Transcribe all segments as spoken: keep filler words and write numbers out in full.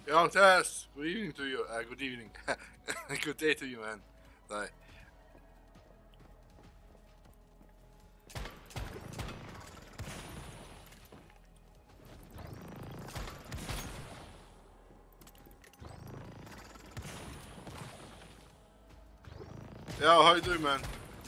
Young Tess, good evening to you. Uh, good evening. Good day to you, man. Like, yeah, how you doing, man?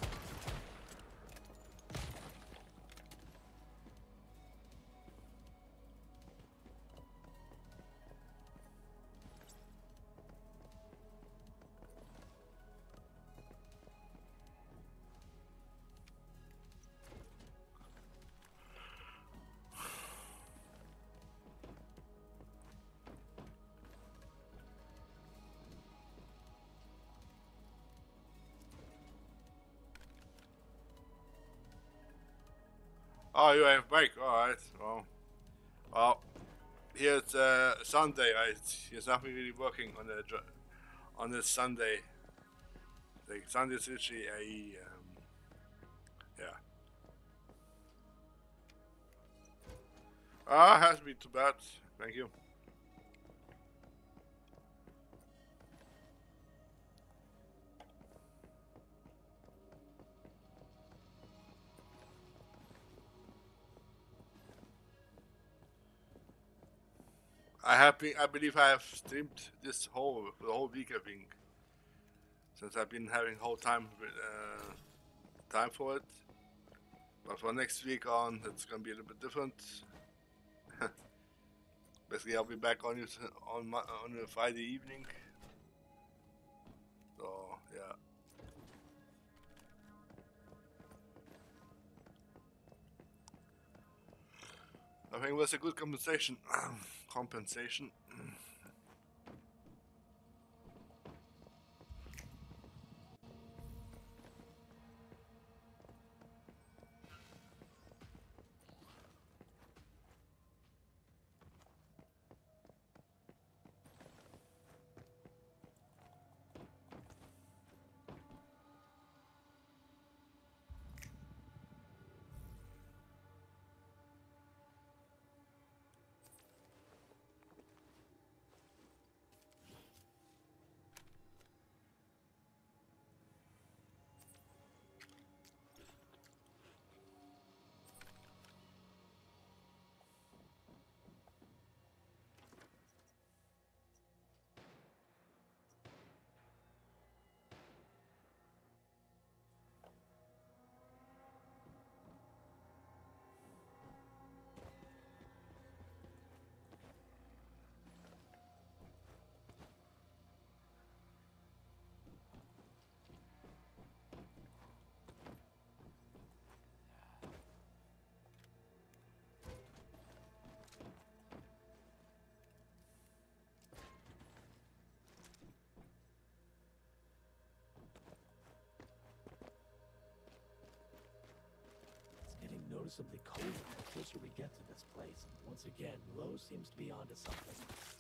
Oh, you have break. All right. Well, well, here it's uh, Sunday, right? Here's nothing really working on the dr- on this Sunday. Like Sunday is literally a um, yeah. Ah, hasn't been too bad. Thank you. I have been. I believe I have streamed this whole the whole week. I think since I've been having whole time uh, time for it. But for next week on, it's gonna be a little bit different. Basically, I'll be back on you on my, on a Friday evening. So yeah, I think it was a good compensation. compensation. It's getting noticeably colder the closer we get to this place. Once again, Lowe seems to be onto something.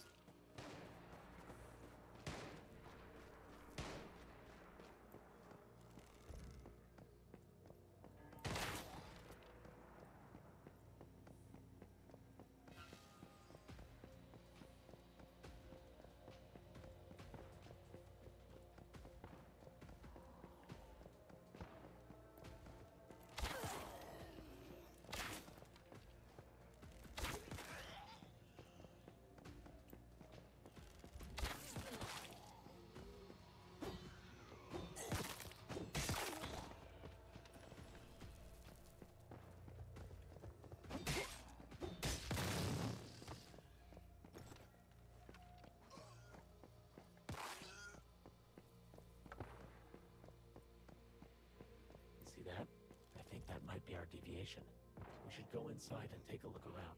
See that? I think that might be our deviation. We should go inside and take a look around.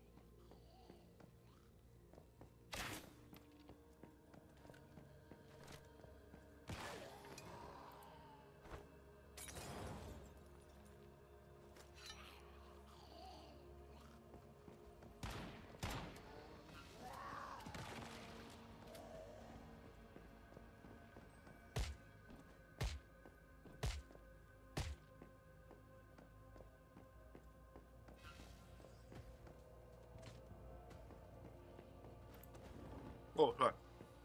Oh, right.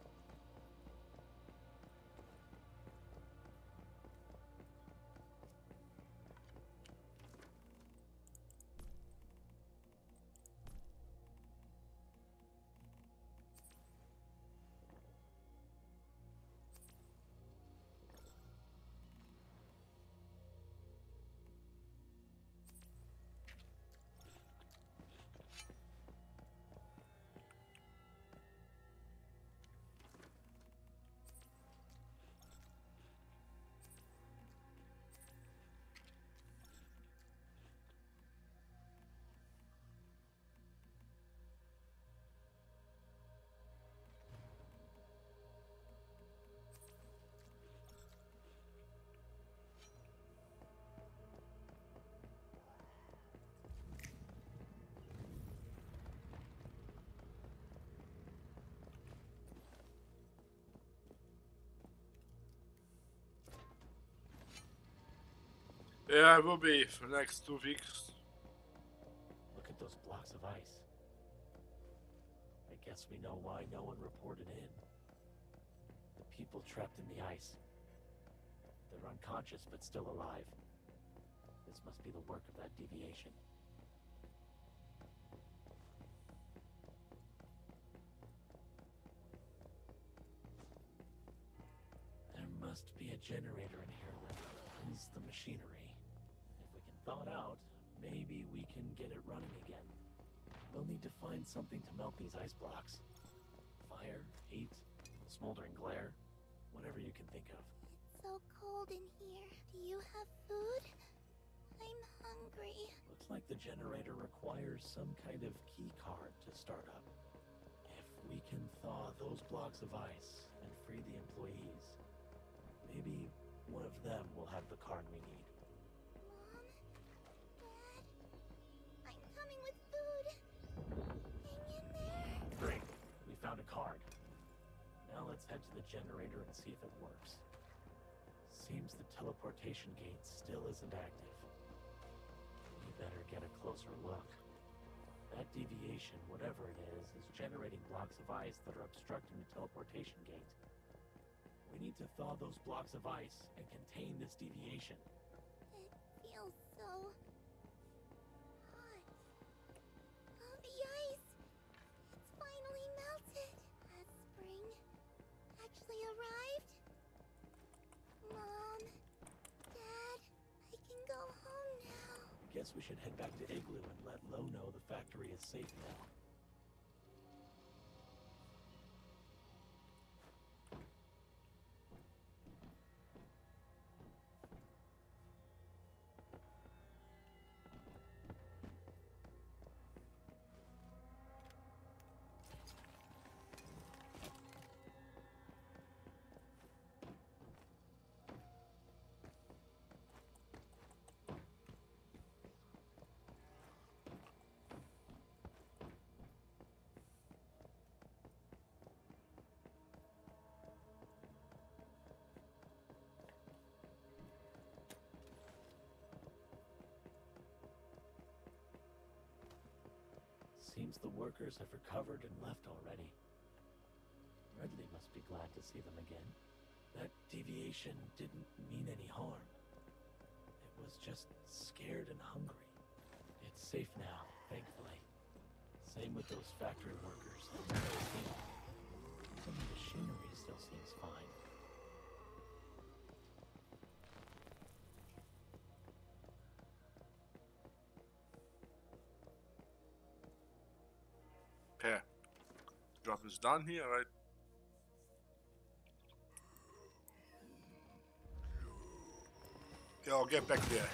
Yeah, it will be for the next two weeks. Look at those blocks of ice. I guess we know why no one reported in. The people trapped in the ice. They're unconscious but still alive. This must be the work of that deviation. There must be a generator in here that runs the machinery. If we can thaw it out, maybe we can get it running again. We'll need to find something to melt these ice blocks. Fire, heat, smoldering glare, whatever you can think of. It's so cold in here. Do you have food? I'm hungry. Looks like the generator requires some kind of key card to start up. If we can thaw those blocks of ice and free the employees, maybe one of them will have the card we need. Mom? Dad? I'm coming with food. Hang in there. Great. We found a card. Now let's head to the generator and see if it works. Seems the teleportation gate still isn't active. We better get a closer look. That deviation, whatever it is, is generating blocks of ice that are obstructing the teleportation gate. We need to thaw those blocks of ice and contain this deviation. It feels so hot. Oh, the ice! It's finally melted. Has spring actually arrived? Mom, Dad, I can go home now. Guess we should head back to Igloo and let Lo know the factory is safe now. Seems the workers have recovered and left already. Redley must be glad to see them again. That deviation didn't mean any harm. It was just scared and hungry. It's safe now, thankfully. Same with those factory workers. Some machinery still seems fine. Okay. Job is done here, right? Yeah, I'll get back there.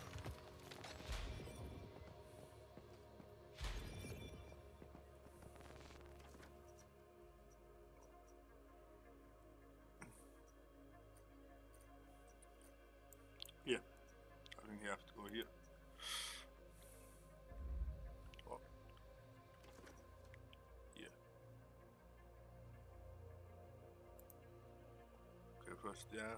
Here. I think you have to go here. Oh. Here. Okay, first there.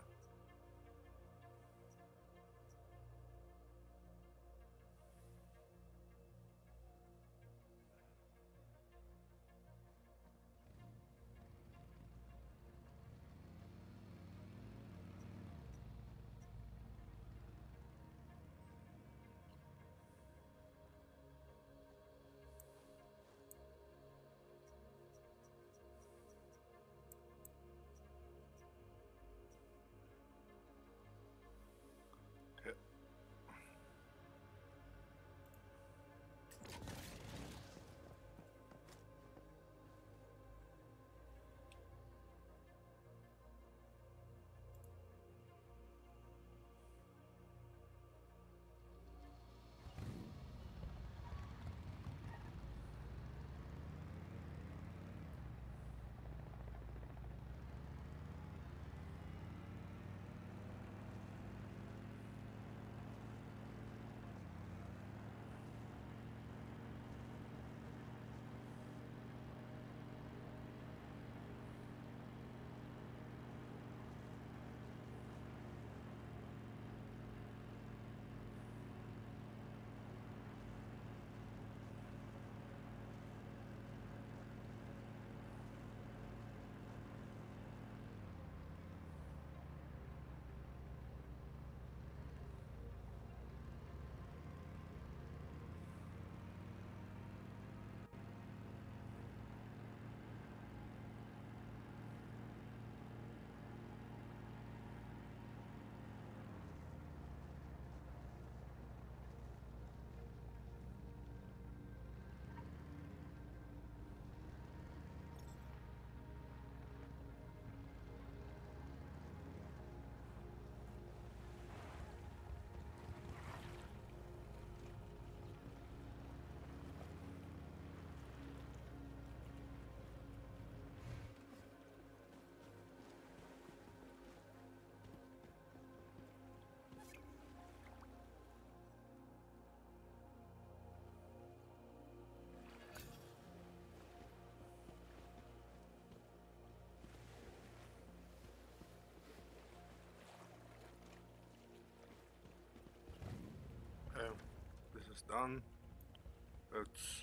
done. Let's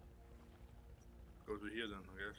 go to here then, I guess.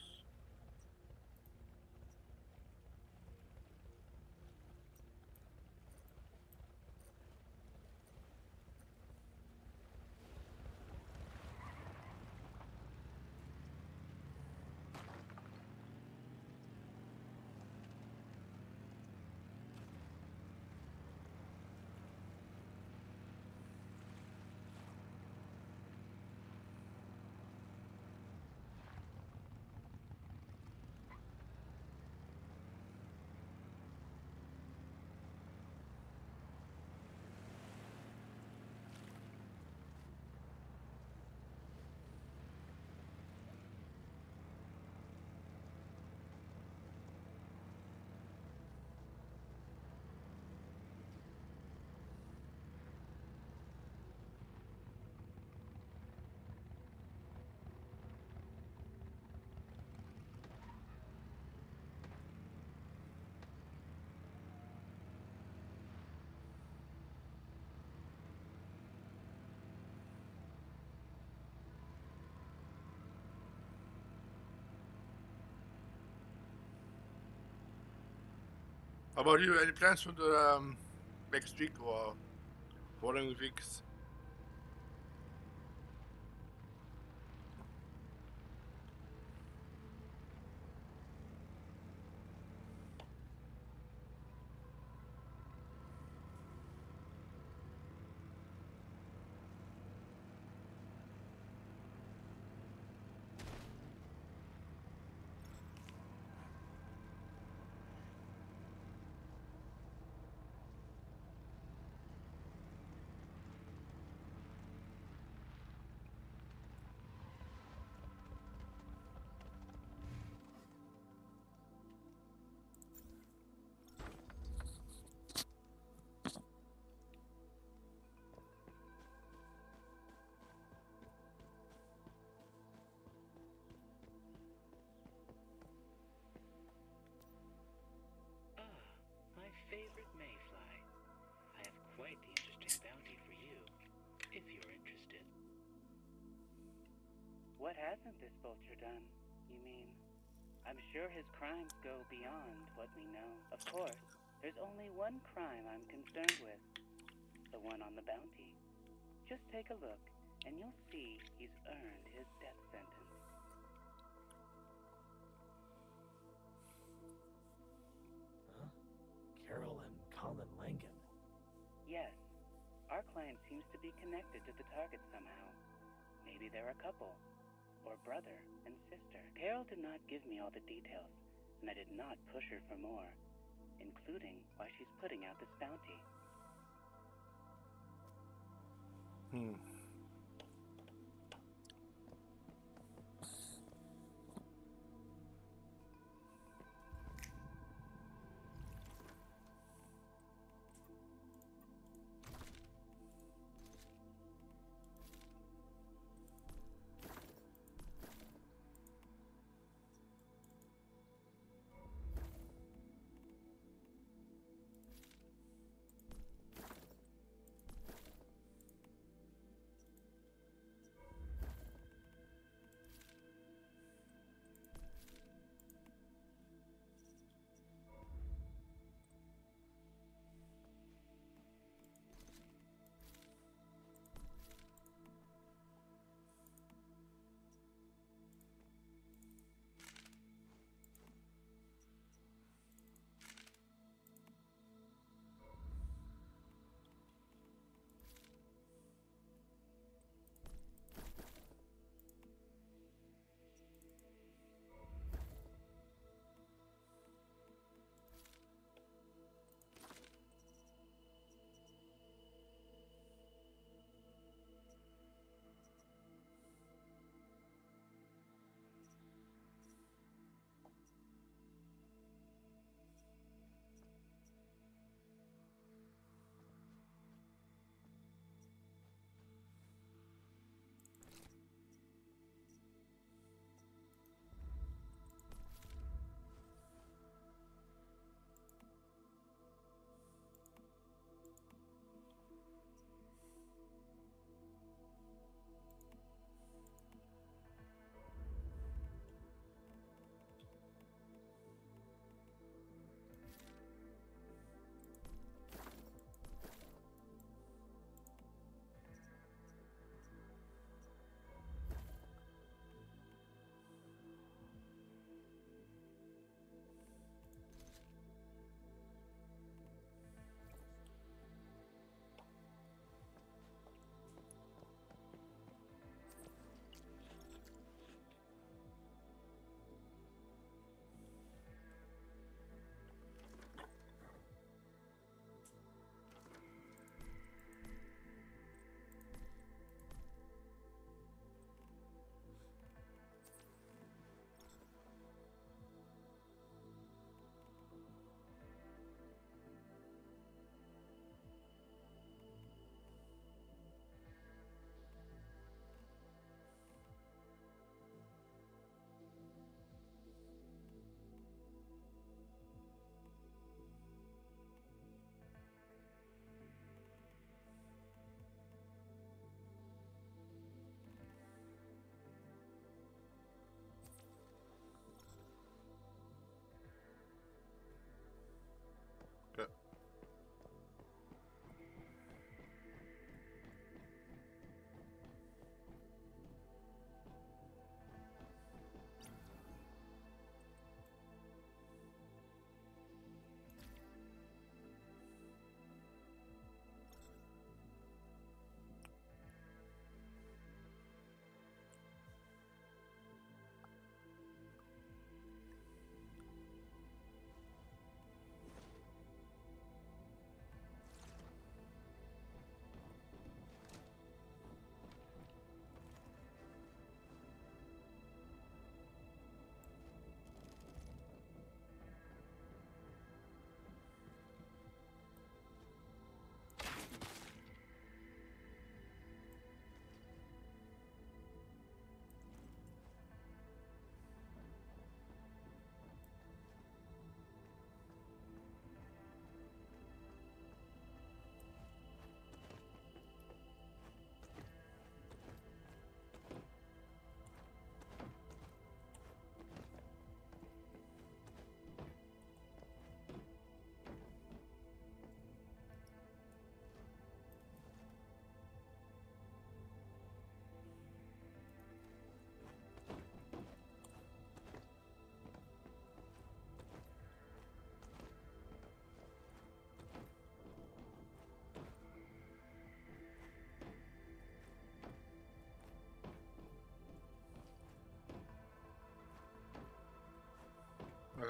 How about you? Any plans for the um, next week or following weeks? My favorite mayfly. I have quite the interesting bounty for you, if you're interested. What hasn't this vulture done, you mean? I'm sure his crimes go beyond what we know. Of course, there's only one crime I'm concerned with. The one on the bounty. Just take a look, and you'll see he's earned his death sentence. Huh? Carol and Colin Langan. Yes. Our client seems to be connected to the target somehow. Maybe they're a couple. Or brother and sister. Carol did not give me all the details, and I did not push her for more, including why she's putting out this bounty. Hmm.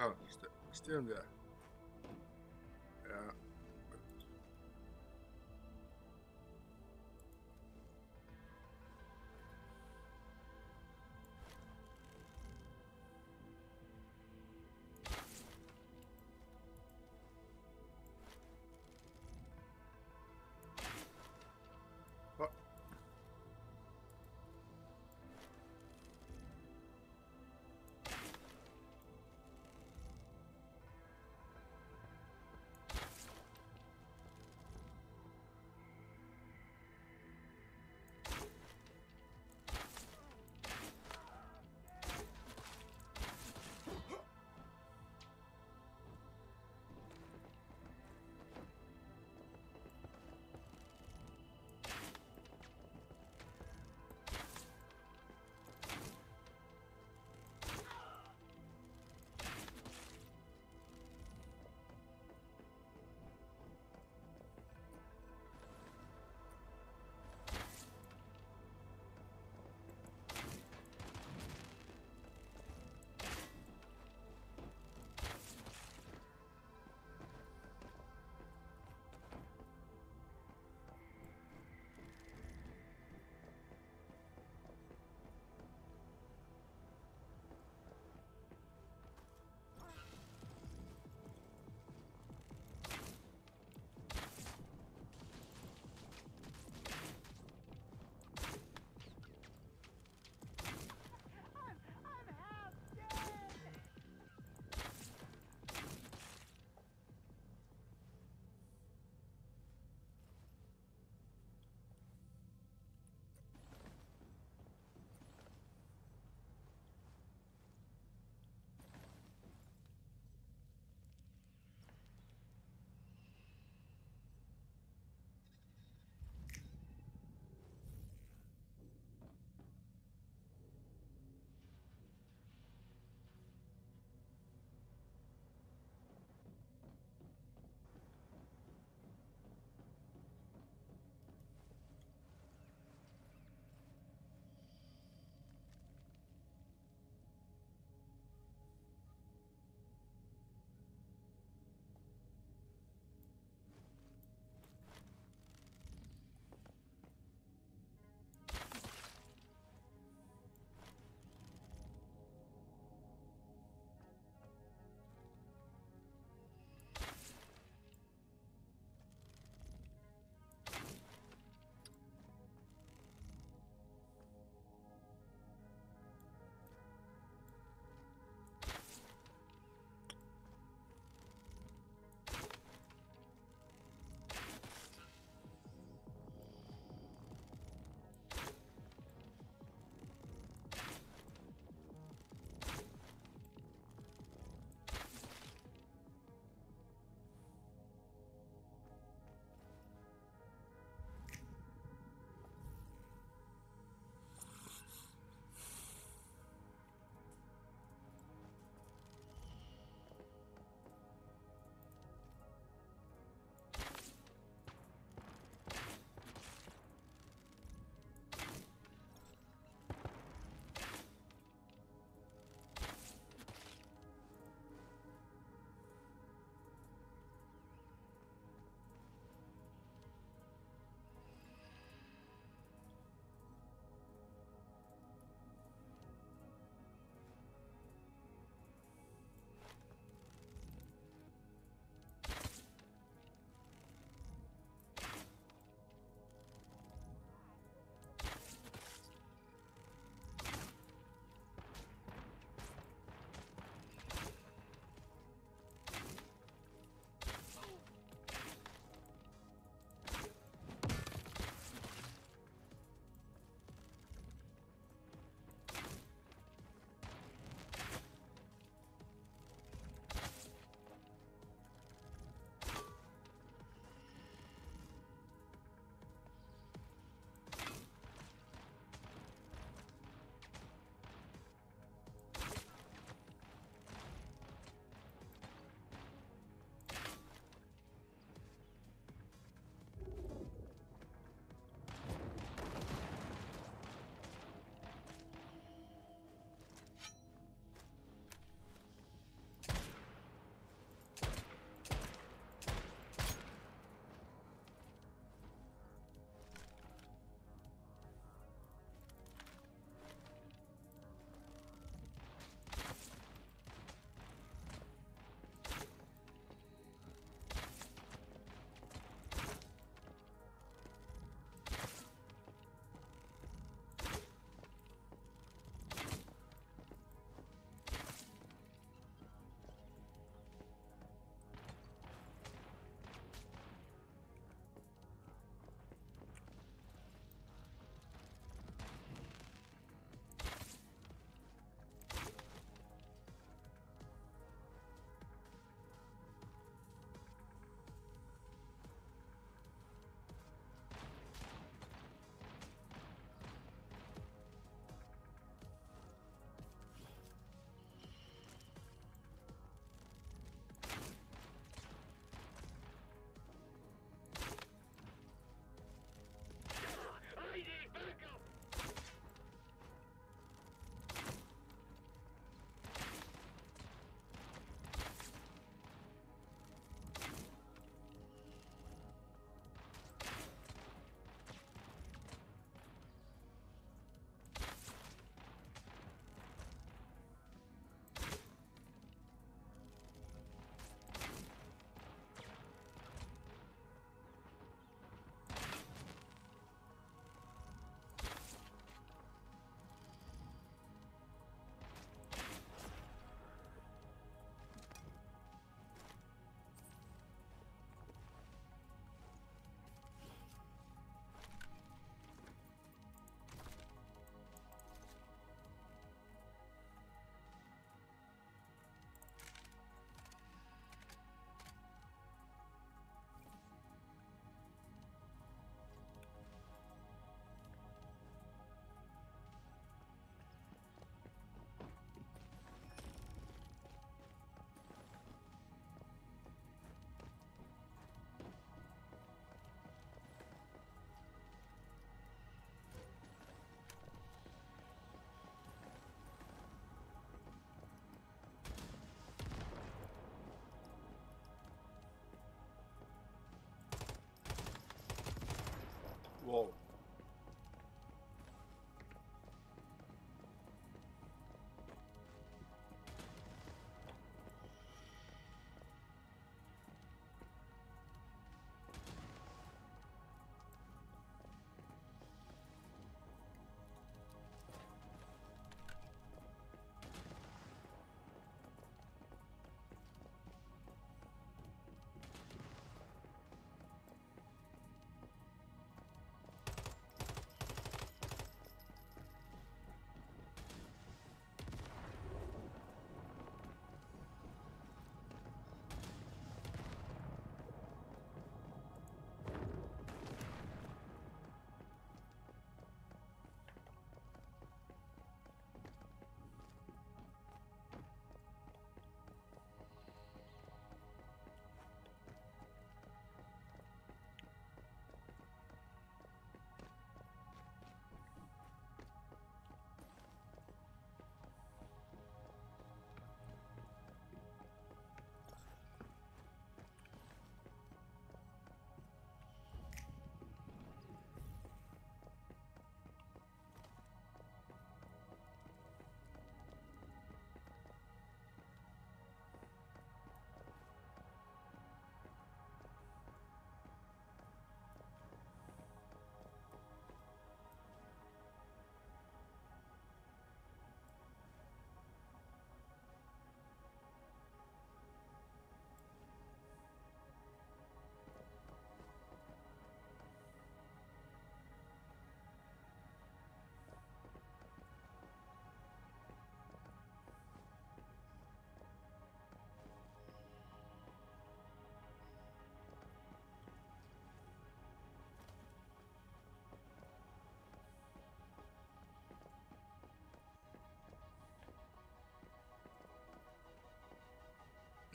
Oh, he's, st- he's still in there. Yeah. What?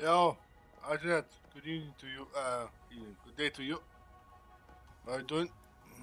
Yo, Ajit, good evening to you. Uh, evening, good day to you. How are you doing?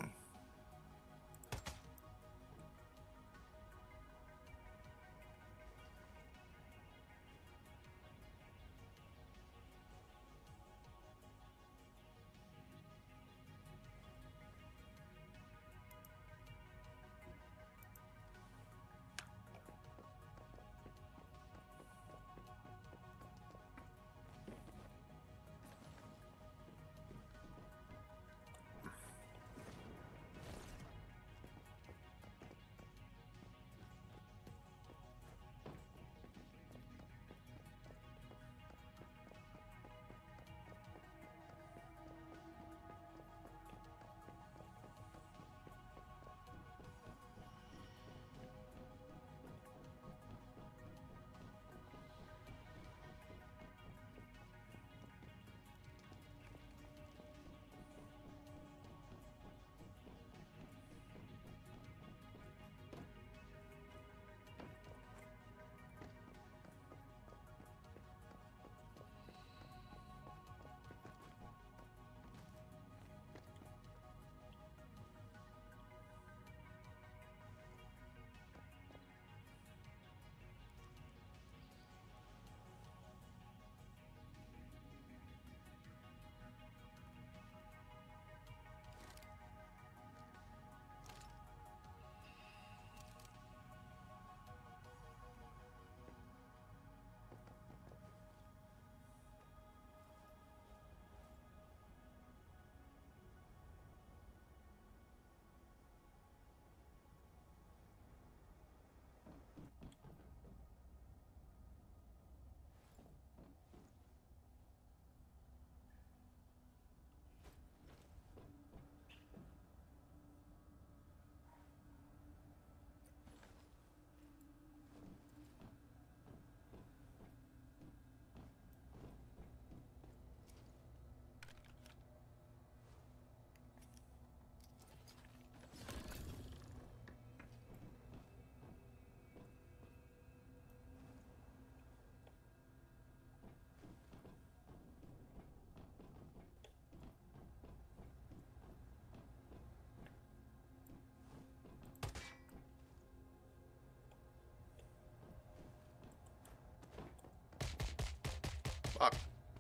Fuck.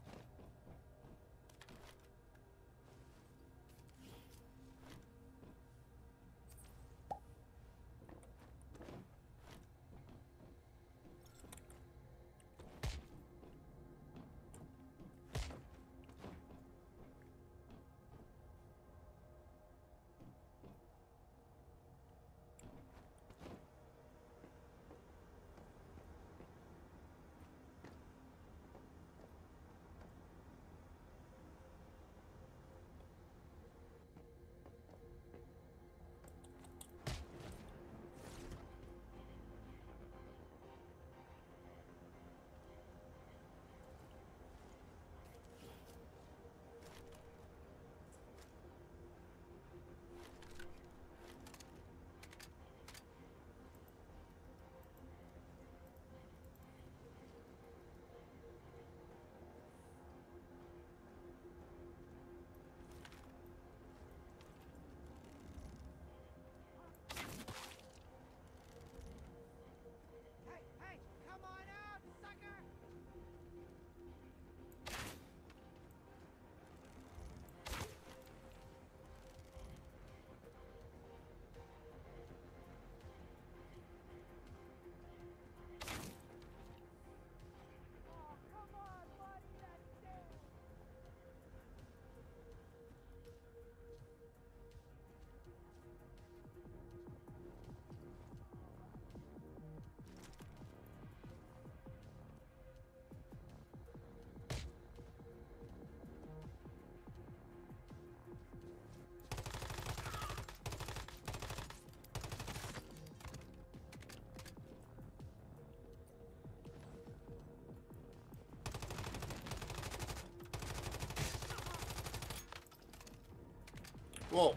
Whoa.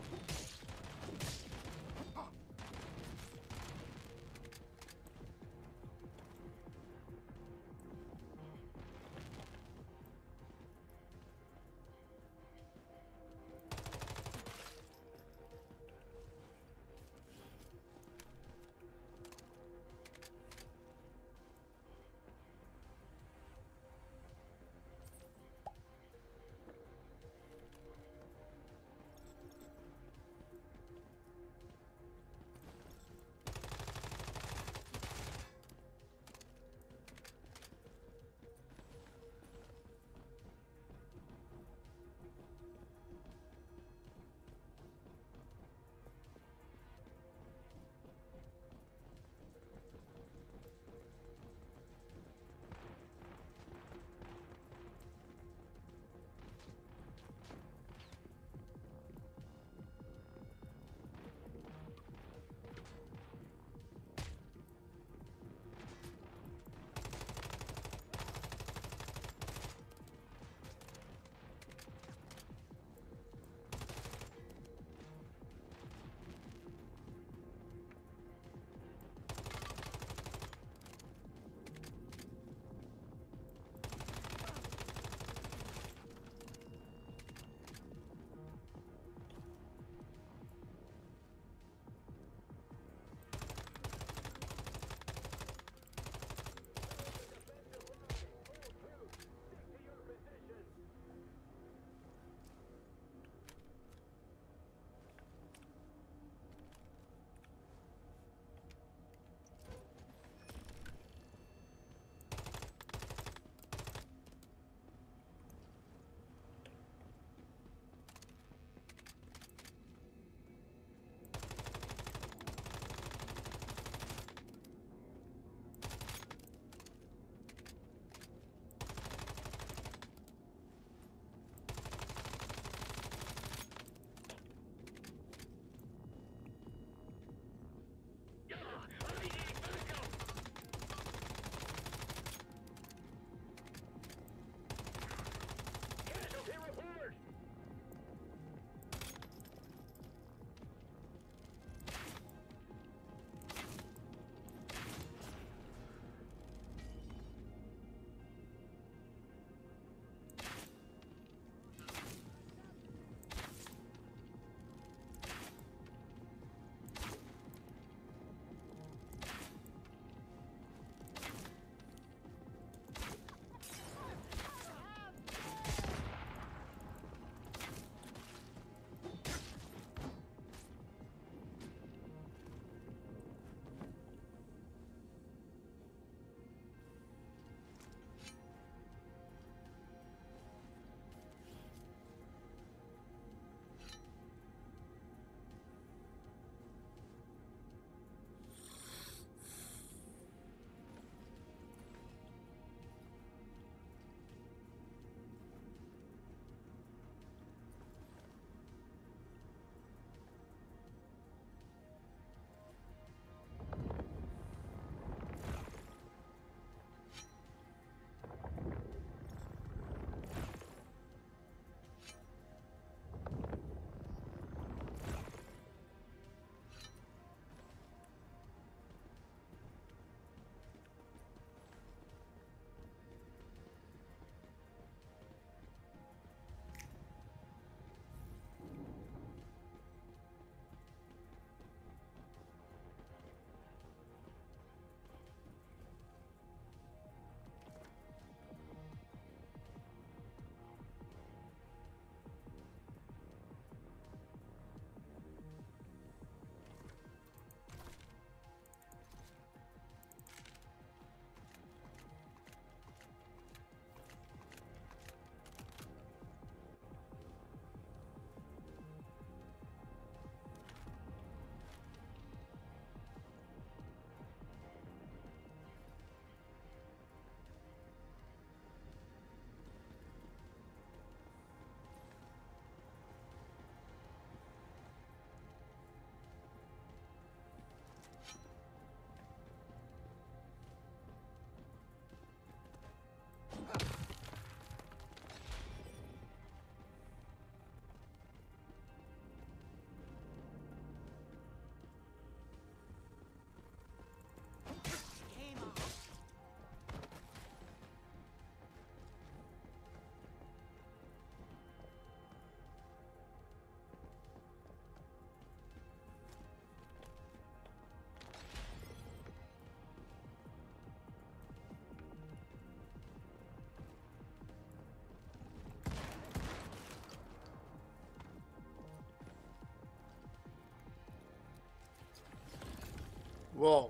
Whoa.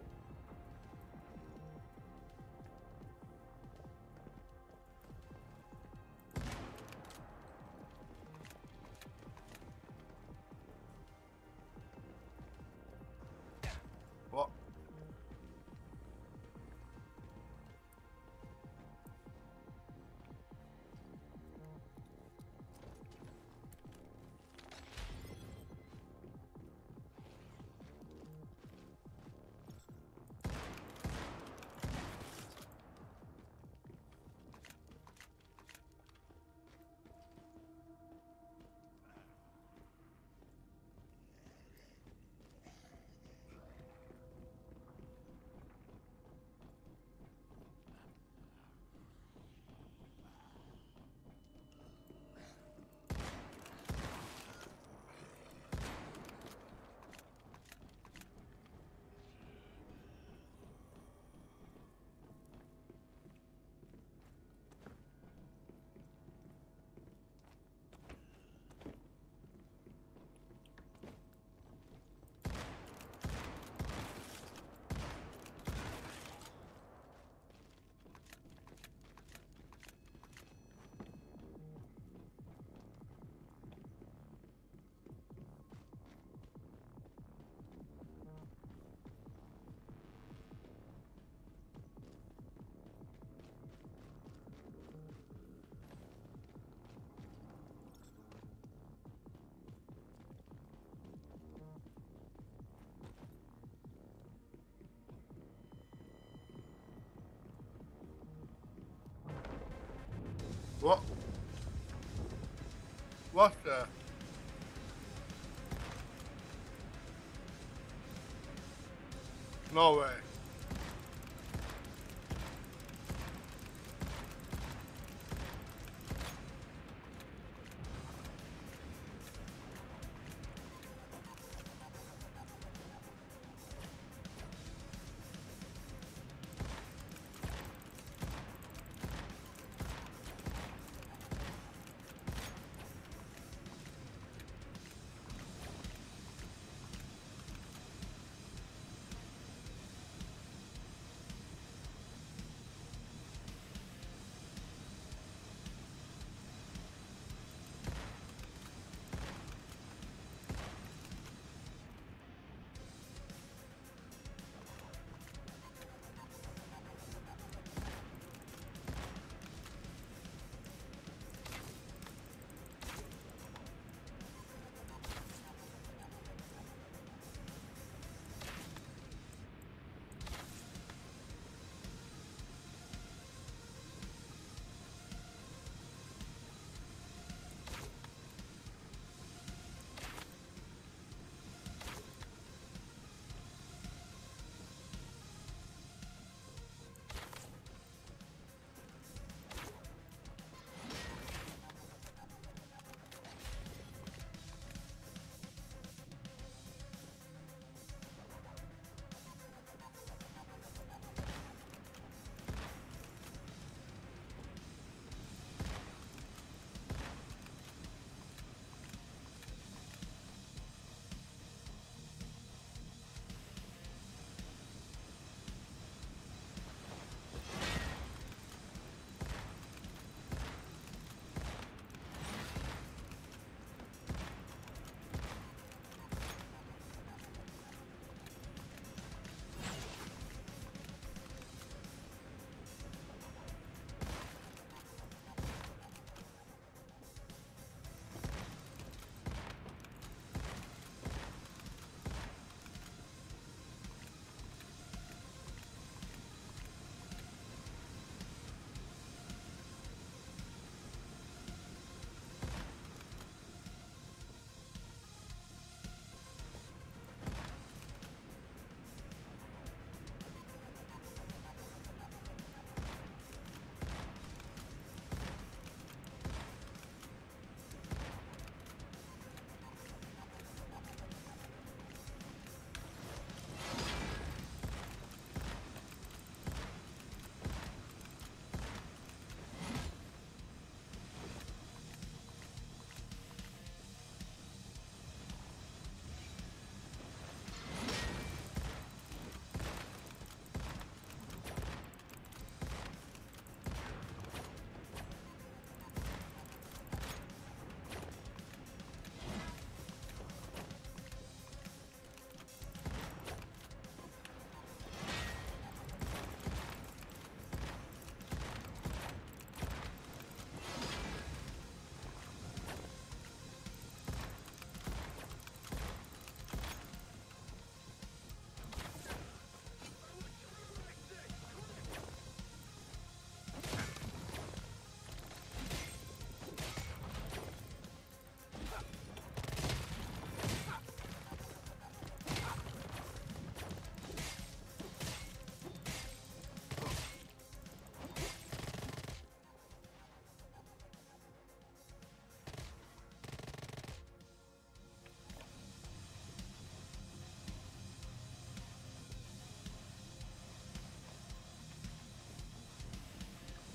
What? What? What the? No way.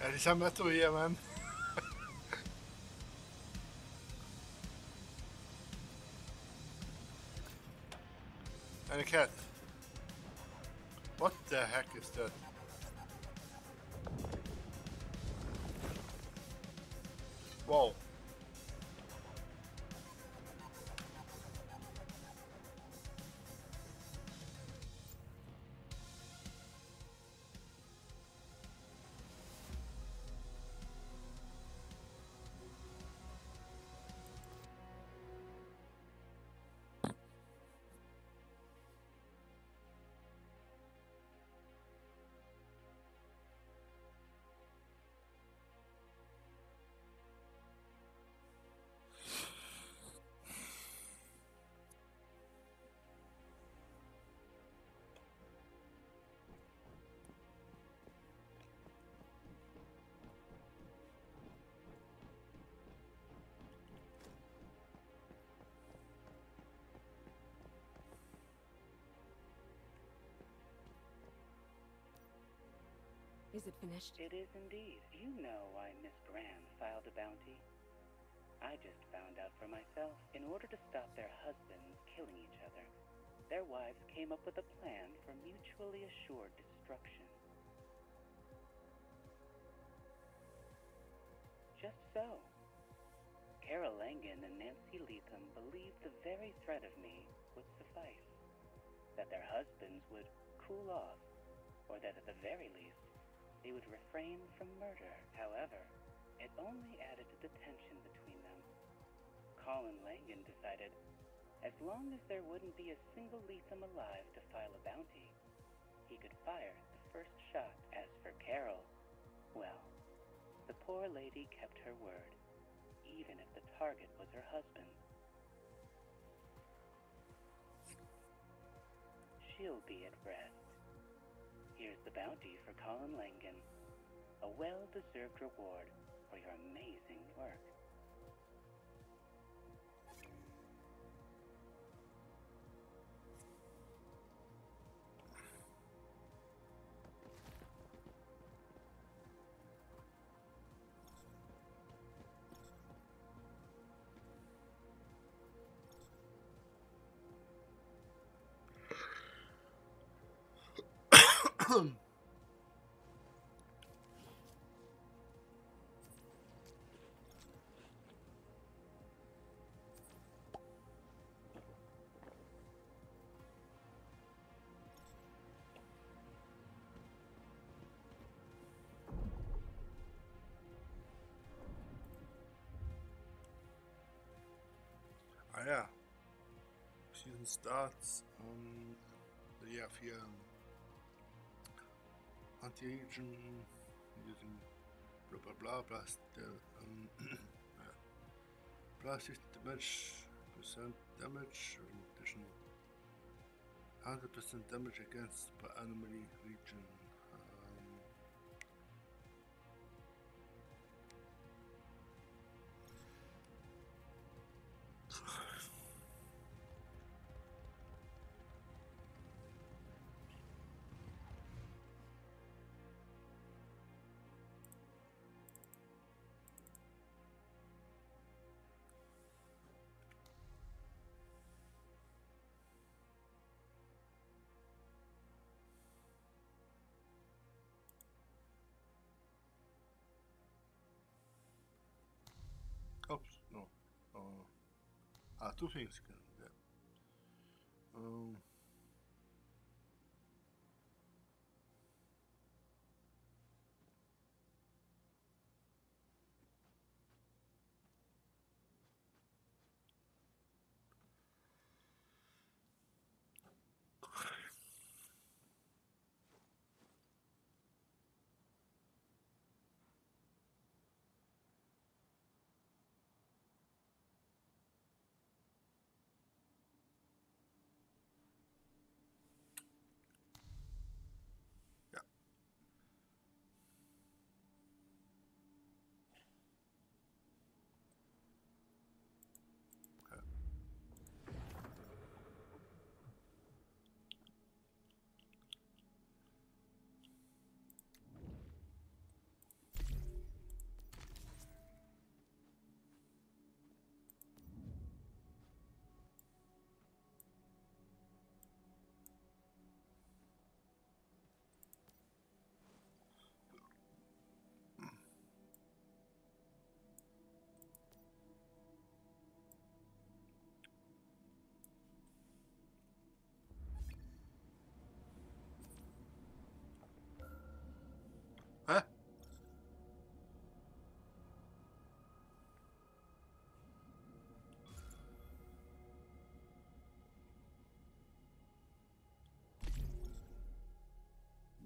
And it's a metal here, man. And a cat. What the heck is that? Whoa. Is it finished? It is indeed. Do you know why Miss Graham filed a bounty? I just found out for myself. In order to stop their husbands killing each other, their wives came up with a plan for mutually assured destruction. Just so. Carol Langan and Nancy Leatham believed the very threat of me would suffice. That their husbands would cool off, or that at the very least, they would refrain from murder. However, it only added to the tension between them. Colin Langan decided, as long as there wouldn't be a single Leatham alive to file a bounty, he could fire the first shot. As for Carol, well, the poor lady kept her word, even if the target was her husband. She'll be at rest. Here's the bounty for Colin Langan, a well-deserved reward for your amazing work. Ah ja. Season starts. Um, we have here um, anti-agent using blah blah blah plus the um, plus fifty damage percent damage in addition one hundred percent damage against per anomaly region. Um, Oops, no. Uh, ah, two things you can do that. Um,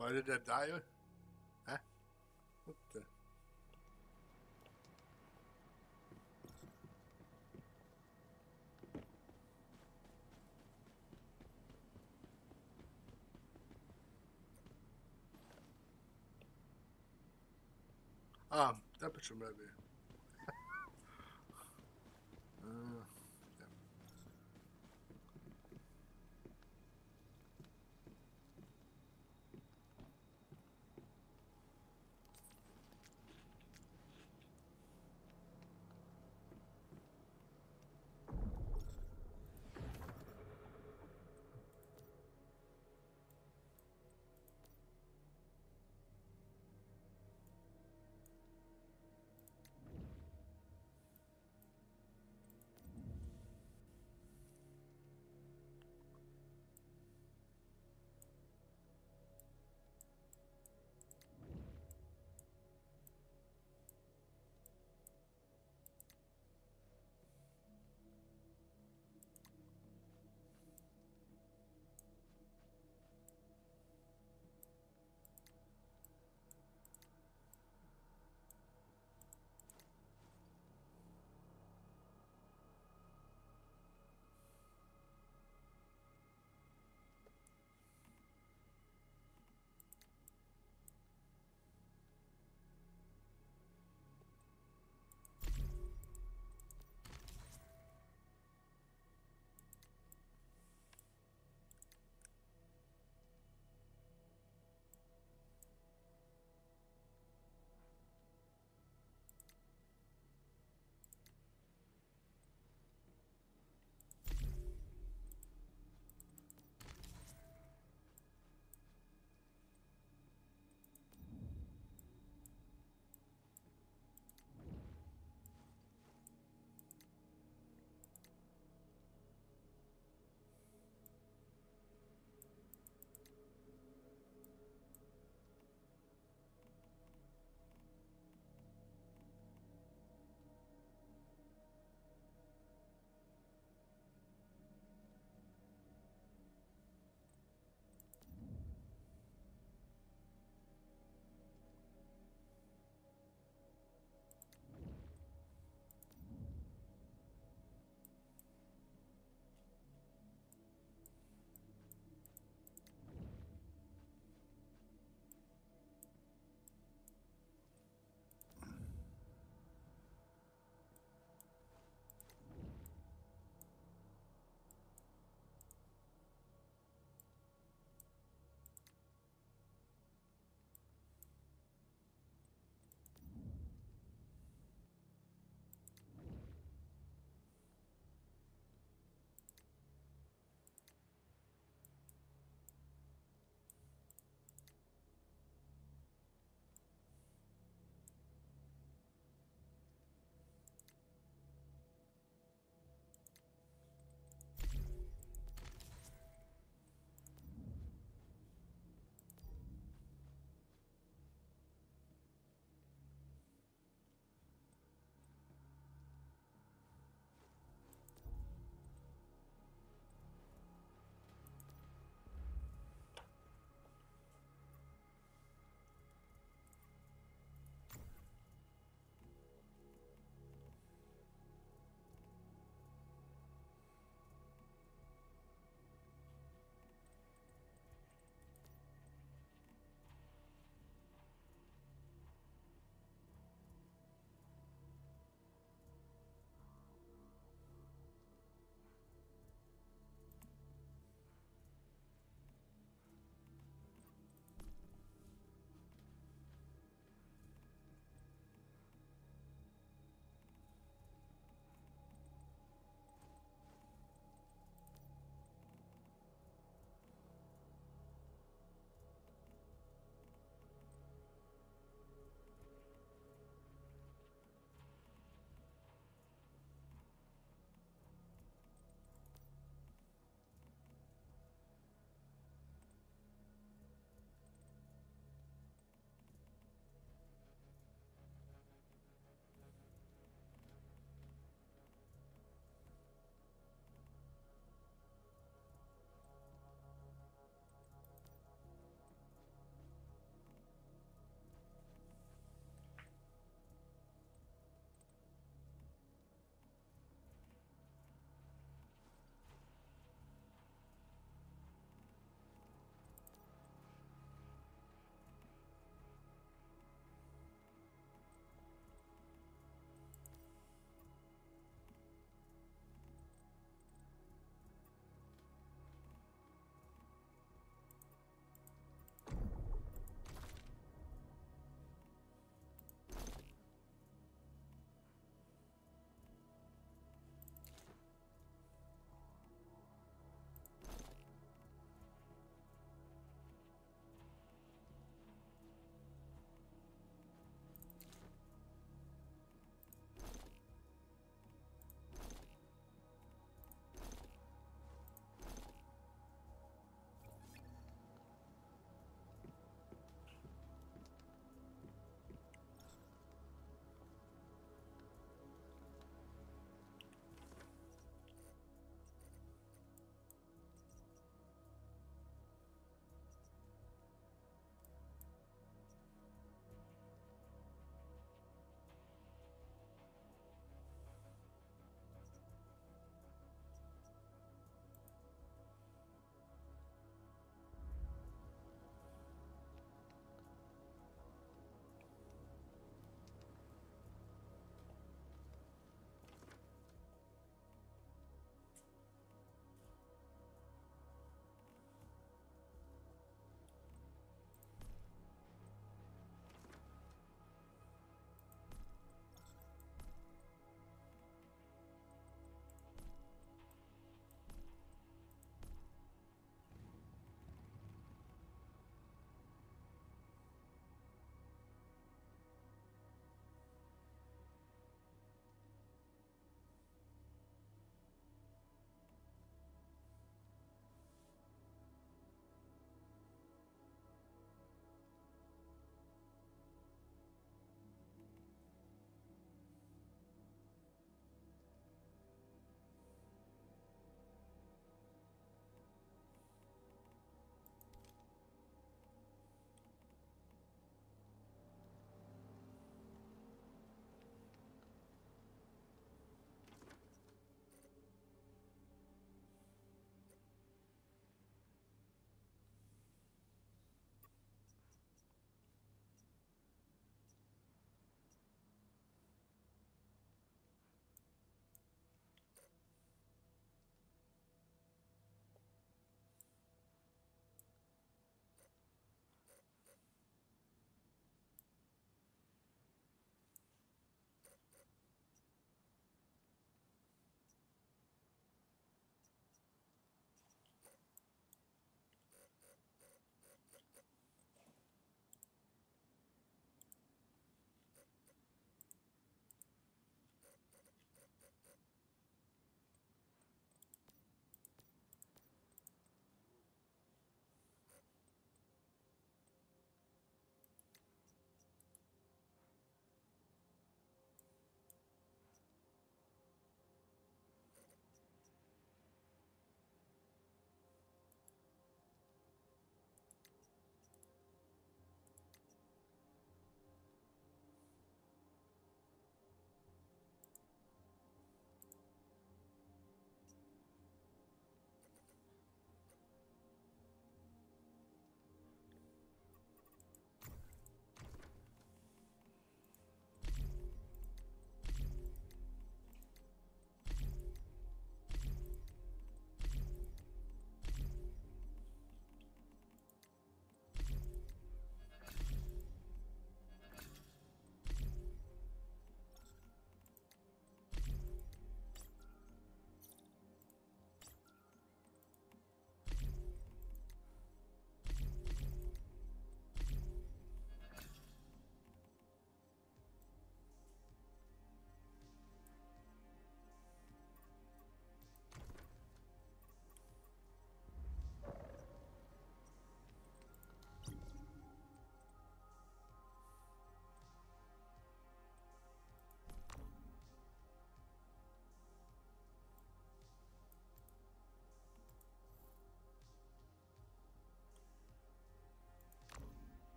Why did that die? Huh? What the? Ah, temperature maybe. uh, yeah.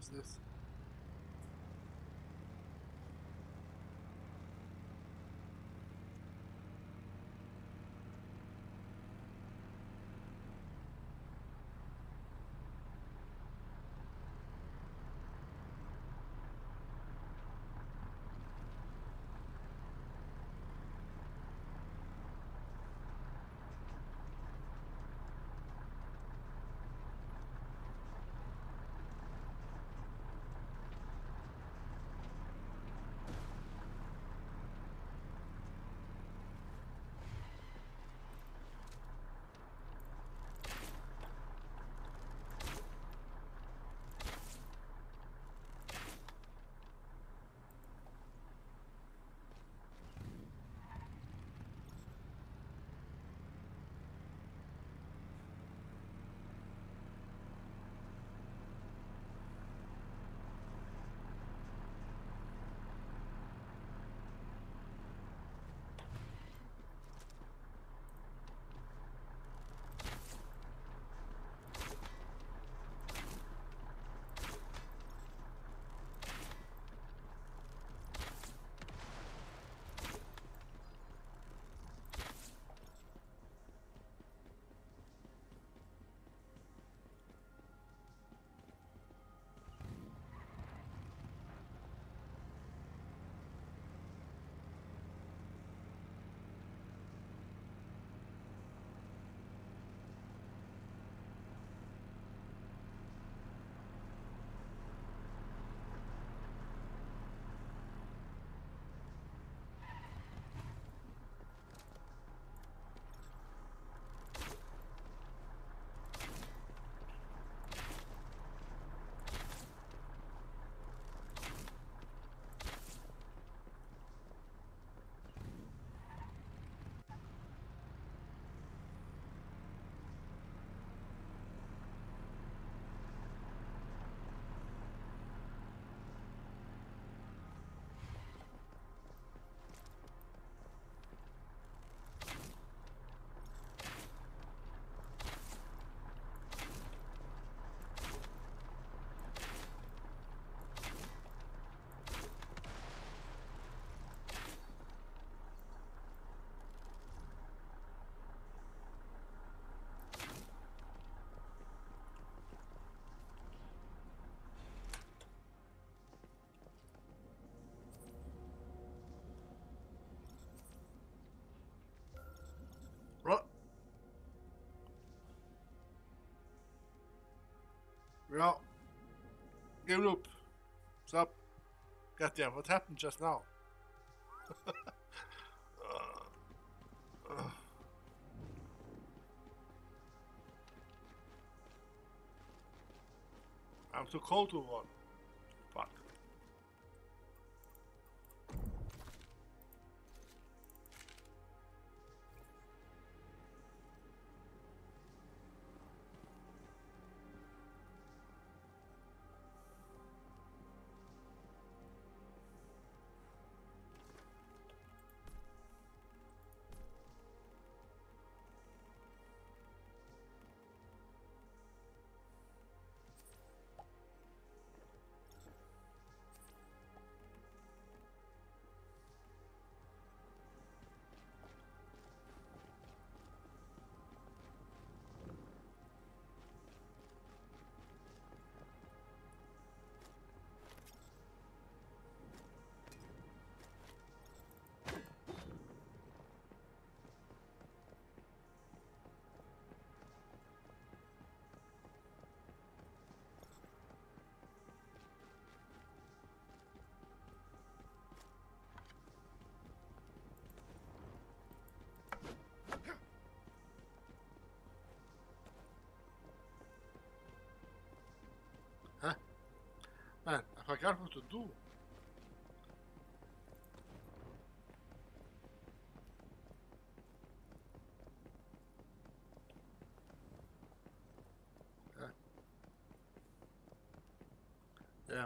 What's this? What? Yeah. Give it up. Stop. Goddamn, what happened just now? uh, uh. I'm too cold to run. Fuck. Huh? Man, I forgot what to do. Huh? Yeah.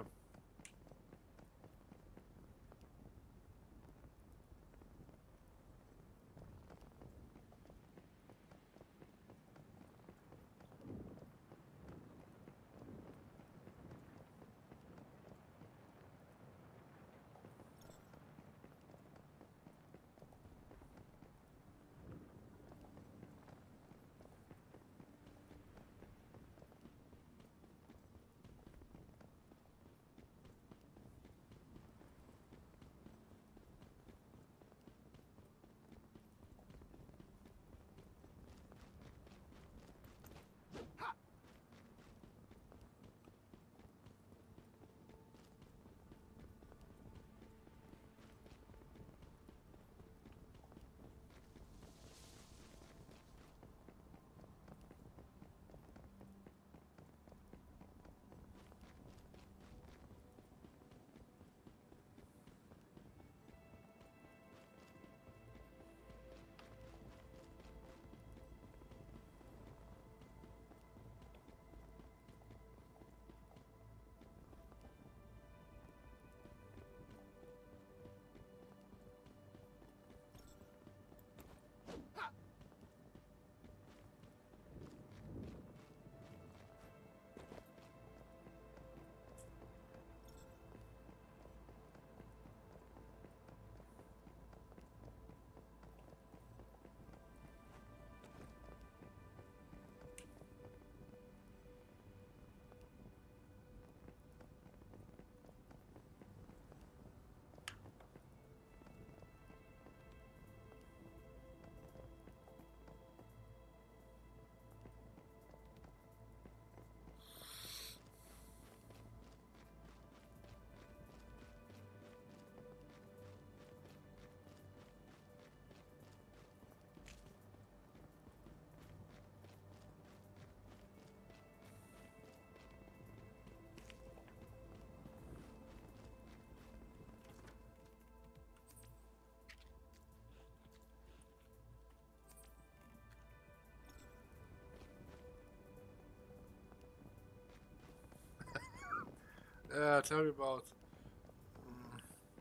Uh, tell me about. Mm,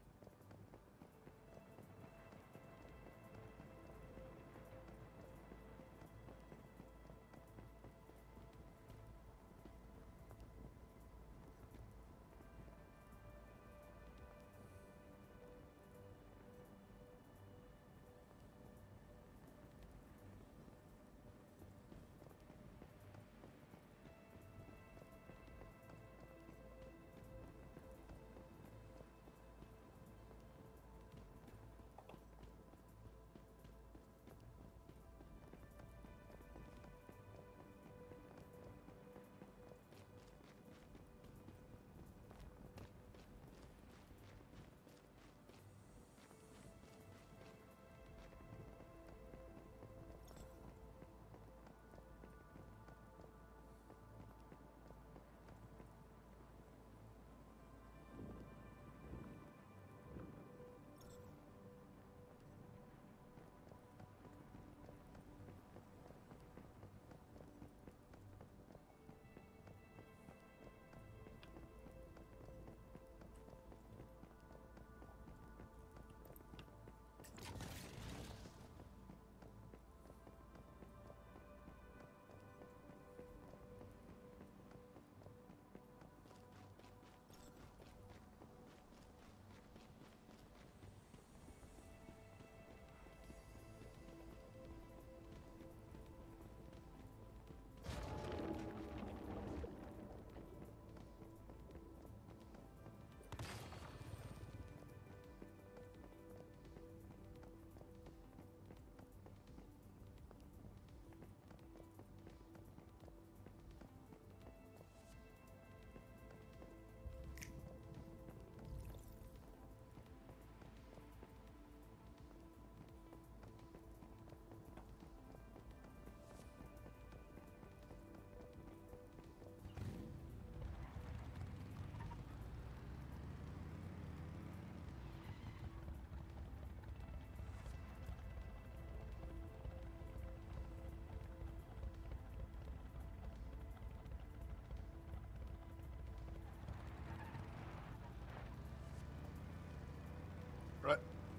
right.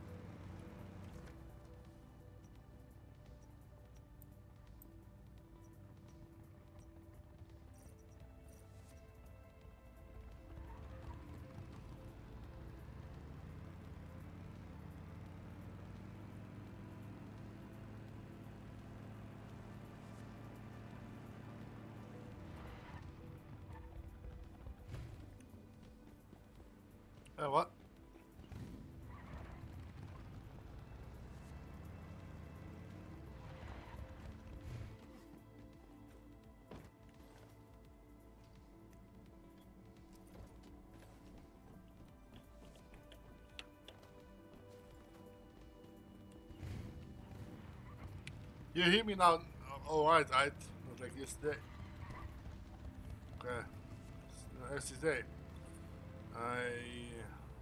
Uh, what? You hear me now? All right, right. Not like yesterday. Okay. Yesterday, I.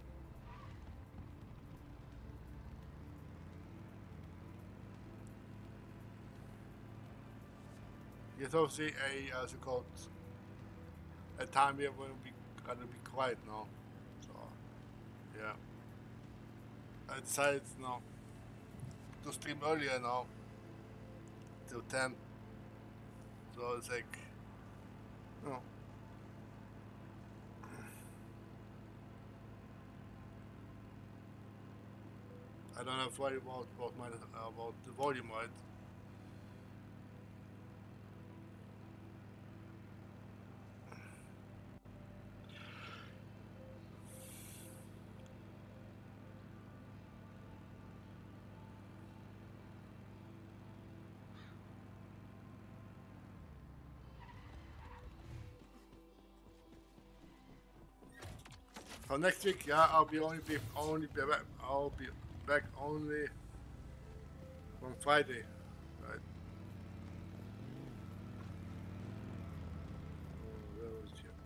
It's obviously a, as it called, a time we are going to be gonna be quiet now. So, yeah. I decided now to stream earlier now till ten. So it's like, you know, I don't have to worry about about my about the volume, right? So next week, yeah, I'll be only be only be back. I'll be back only on Friday, right? Oh, where was it?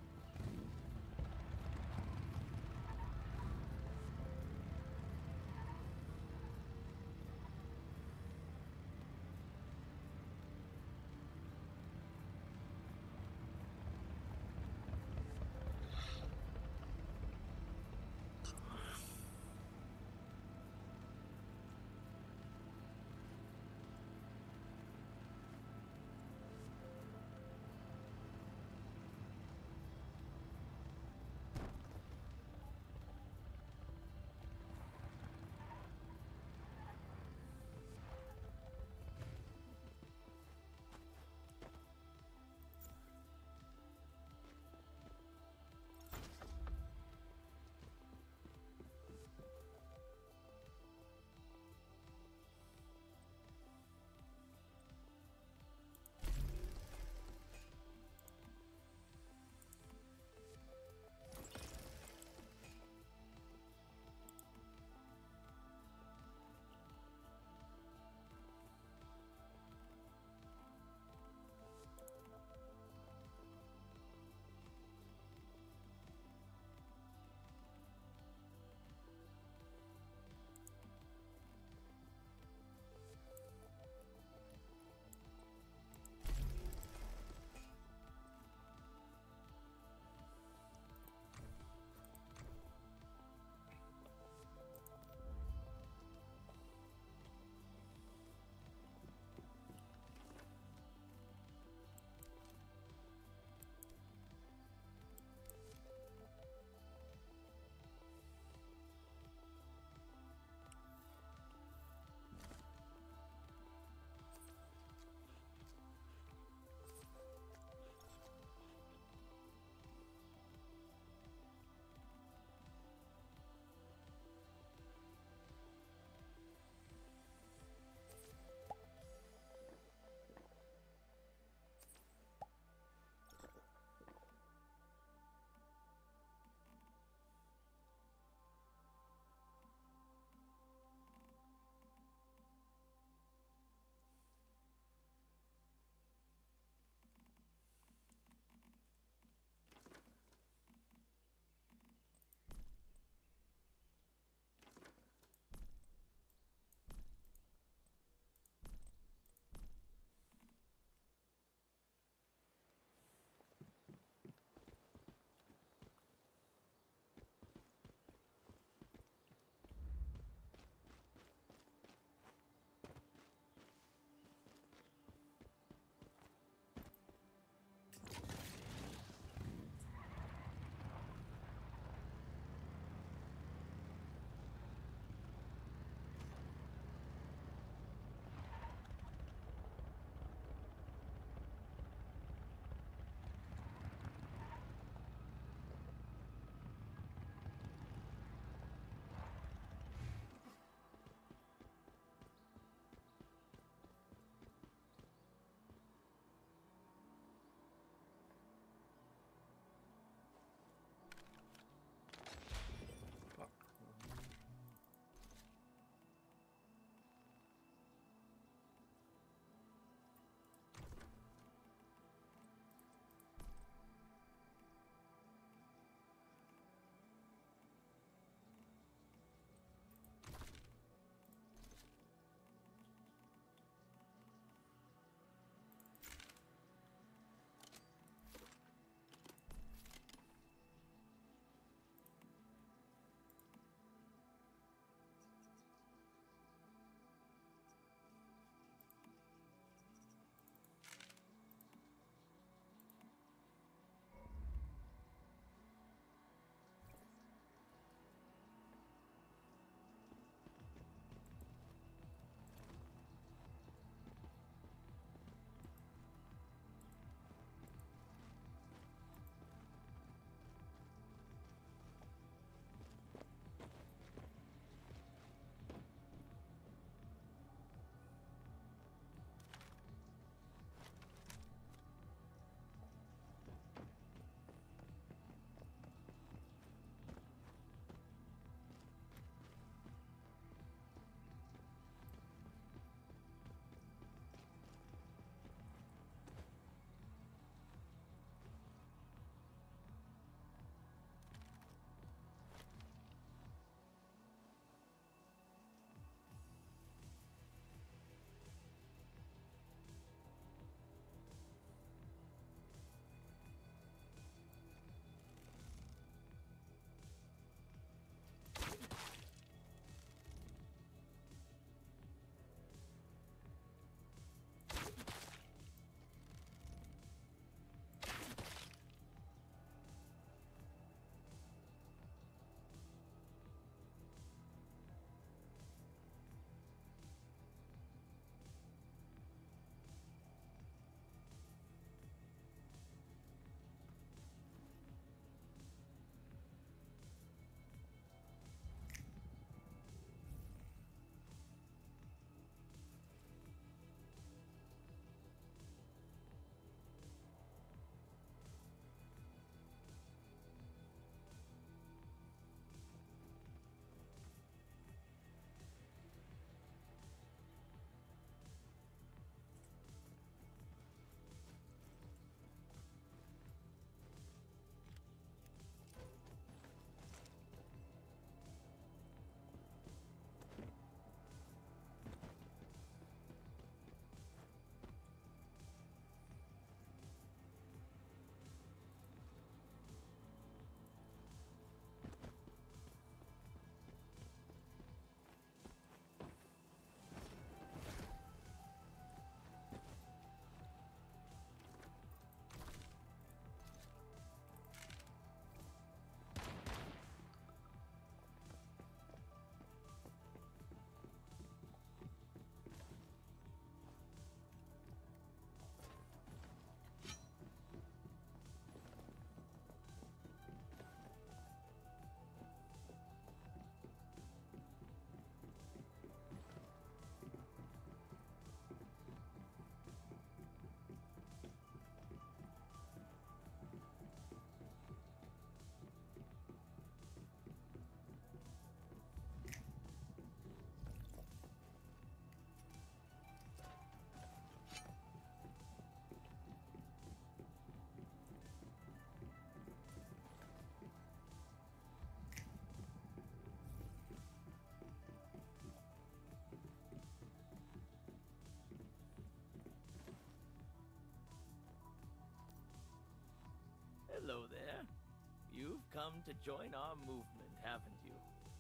come to join our movement, haven't you?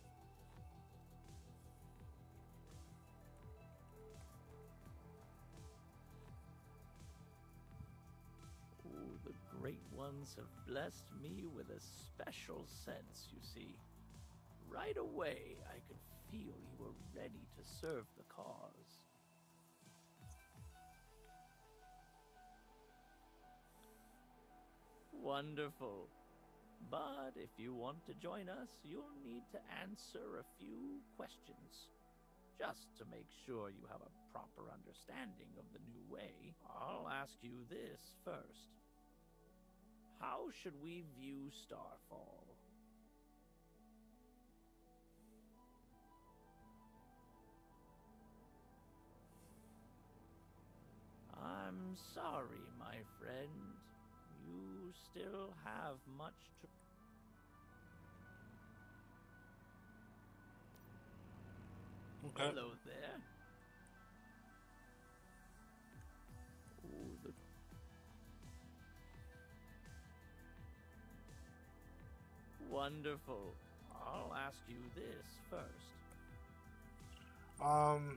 Oh, the Great Ones have blessed me with a special sense, you see. Right away, I could feel you were ready to serve the cause. Wonderful. But if you want to join us, you'll need to answer a few questions. Just to make sure you have a proper understanding of the new way, I'll ask you this first. How should we view Starfall? I'm sorry, my friend. You still have much to... Okay. Hello there. Ooh, the... Wonderful. I'll ask you this first. Um.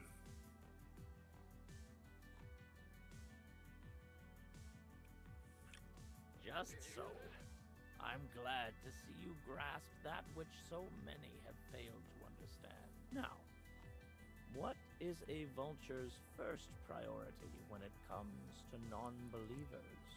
Just so. I'm glad to see you grasp that which so many have failed to understand. Now, what is a vulture's first priority when it comes to non-believers?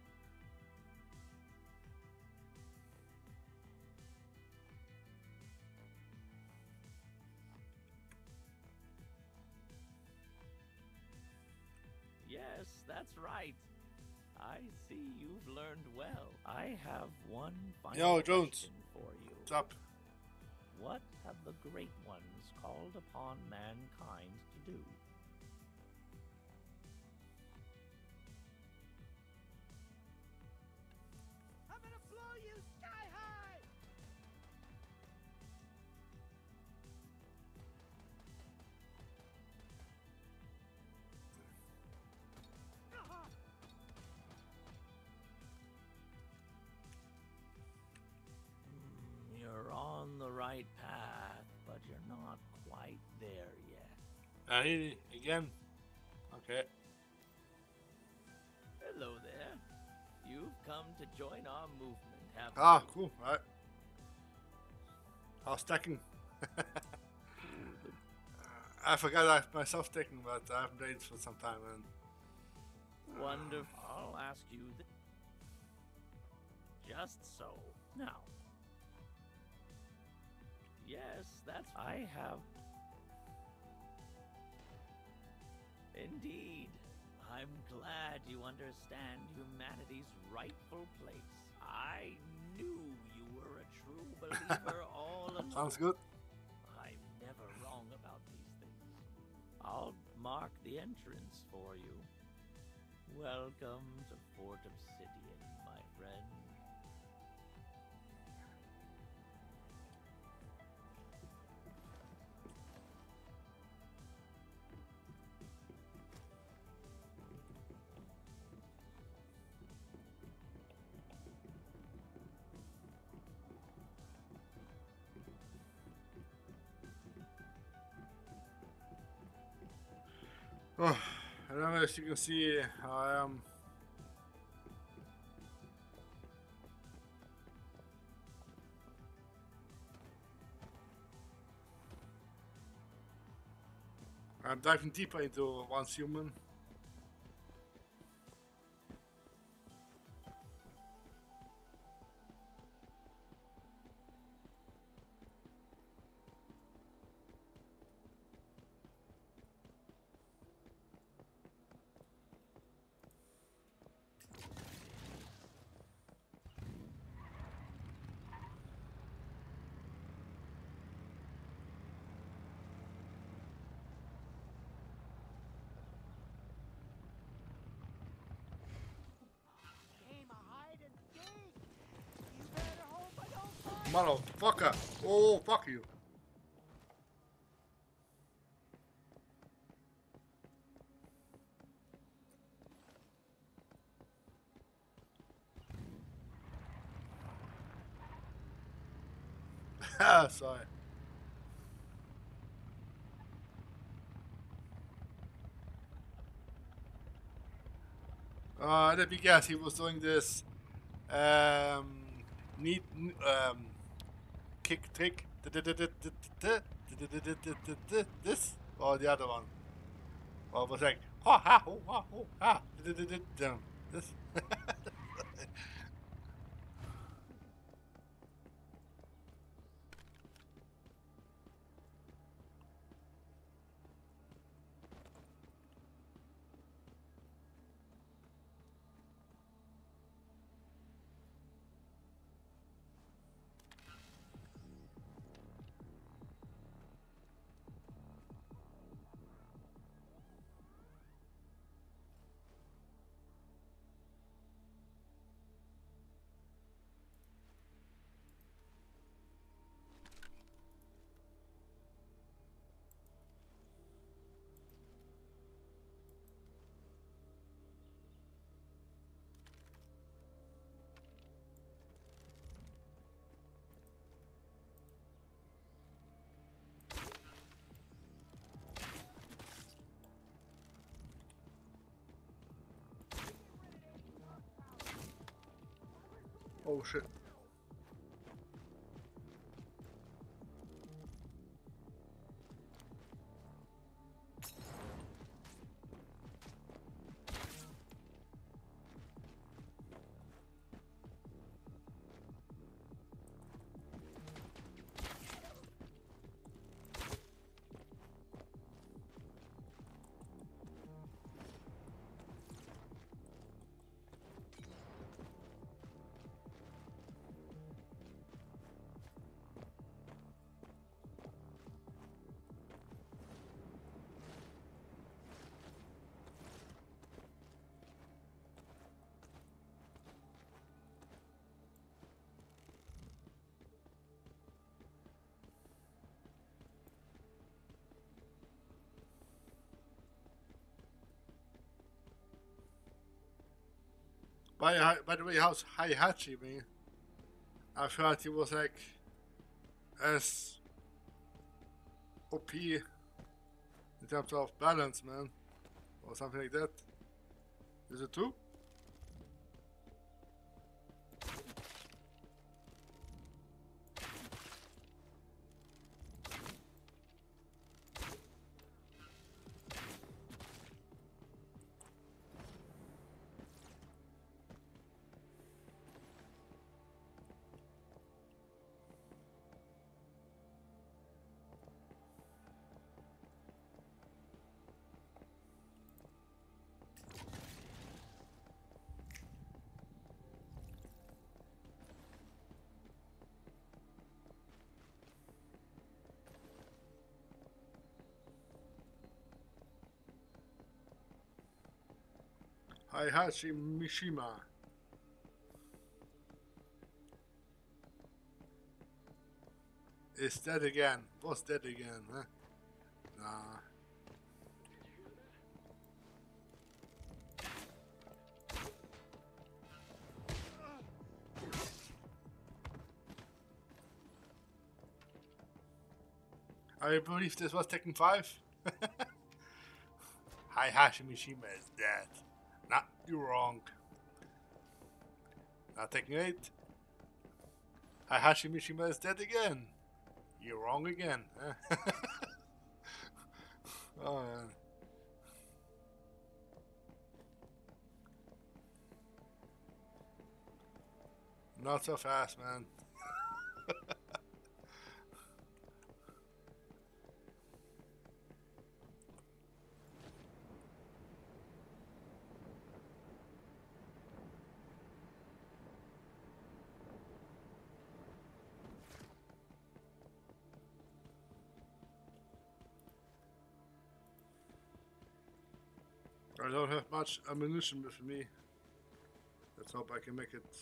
Yes, that's right. I see you've learned well. I have one final Yo, Jones. question for you. What's up? What have the Great Ones called upon mankind to do? I'm gonna blow you sky high! Ah! Mm, You're on the right path, but you're not quite there yet. Uh, he- again? Okay. Hello there. You've come to join our movement, haven't Ah, you? cool. Right. I was stacking. Ooh, the I forgot I have myself stacking, but I haven't played for some time. And Wonderful. I'll ask you th- Just so. Now. Yes, that's... I have... Indeed. I'm glad you understand humanity's rightful place. I knew you were a true believer all along. sounds good. I'm never wrong about these things. I'll mark the entrance for you. Welcome to Fort Obsidian, my friend. Oh, I don't know if you can see how I am. I'm diving deeper into one's human. Game of hide and seek! You better hope I don't find Motherfucker! Oh, fuck you! Sorry. Uh, let me guess, he was doing this um, neat um, kick trick. This or the other one? Or was like ha ha ho ha ho ha this? Oh shit. By, by the way, how's Heihachi, man? I thought he was like as O P in terms of balance, man, or something like that. Is it true? Heihachi Mishima. Is dead again. Was dead again, huh? Nah. I believe this was Tekken five. Heihachi Mishima is dead. Nah, you're wrong. Now Tekken eight. Heihachi Mishima is dead again. You're wrong again. Huh? Oh man. Not so fast, man. I don't have much ammunition with me. Let's hope I can make it.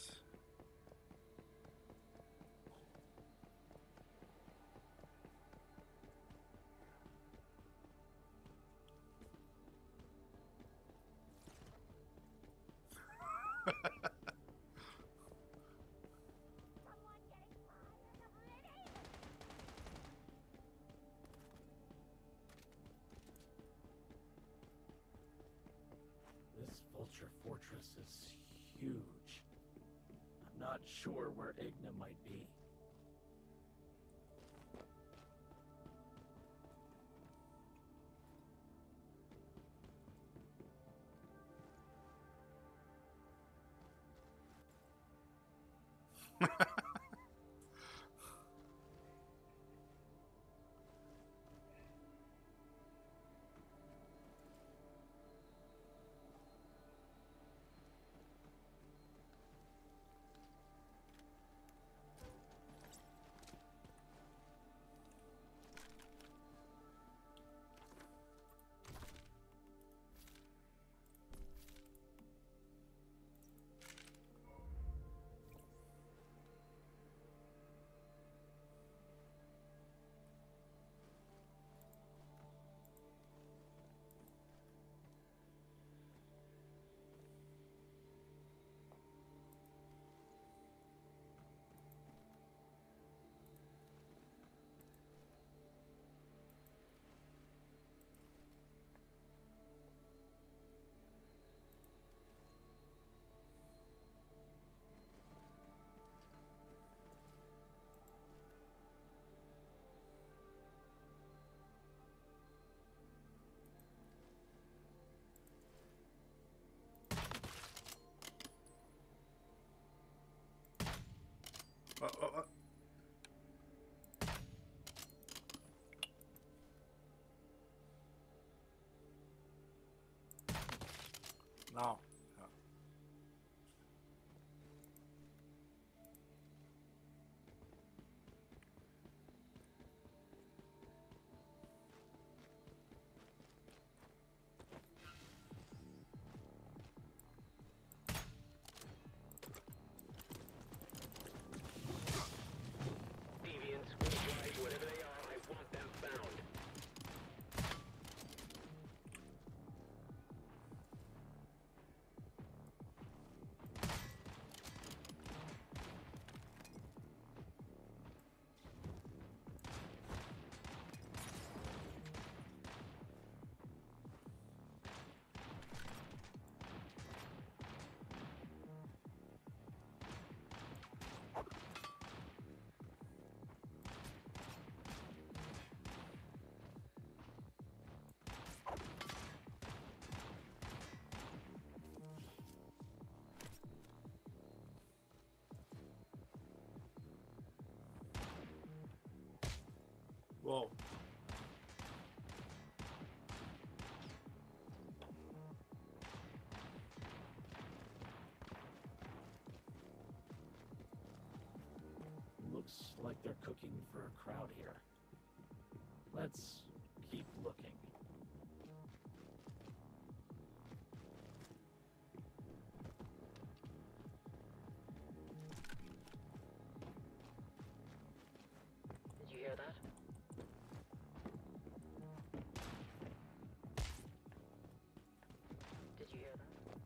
This is huge. I'm not sure where Igna might be. What, what, what? No. No. Deviants, windrides, whatever they are, I want them found. Whoa. Looks like they're cooking for a crowd here. Let's keep looking. Did you hear that? Did you hear that?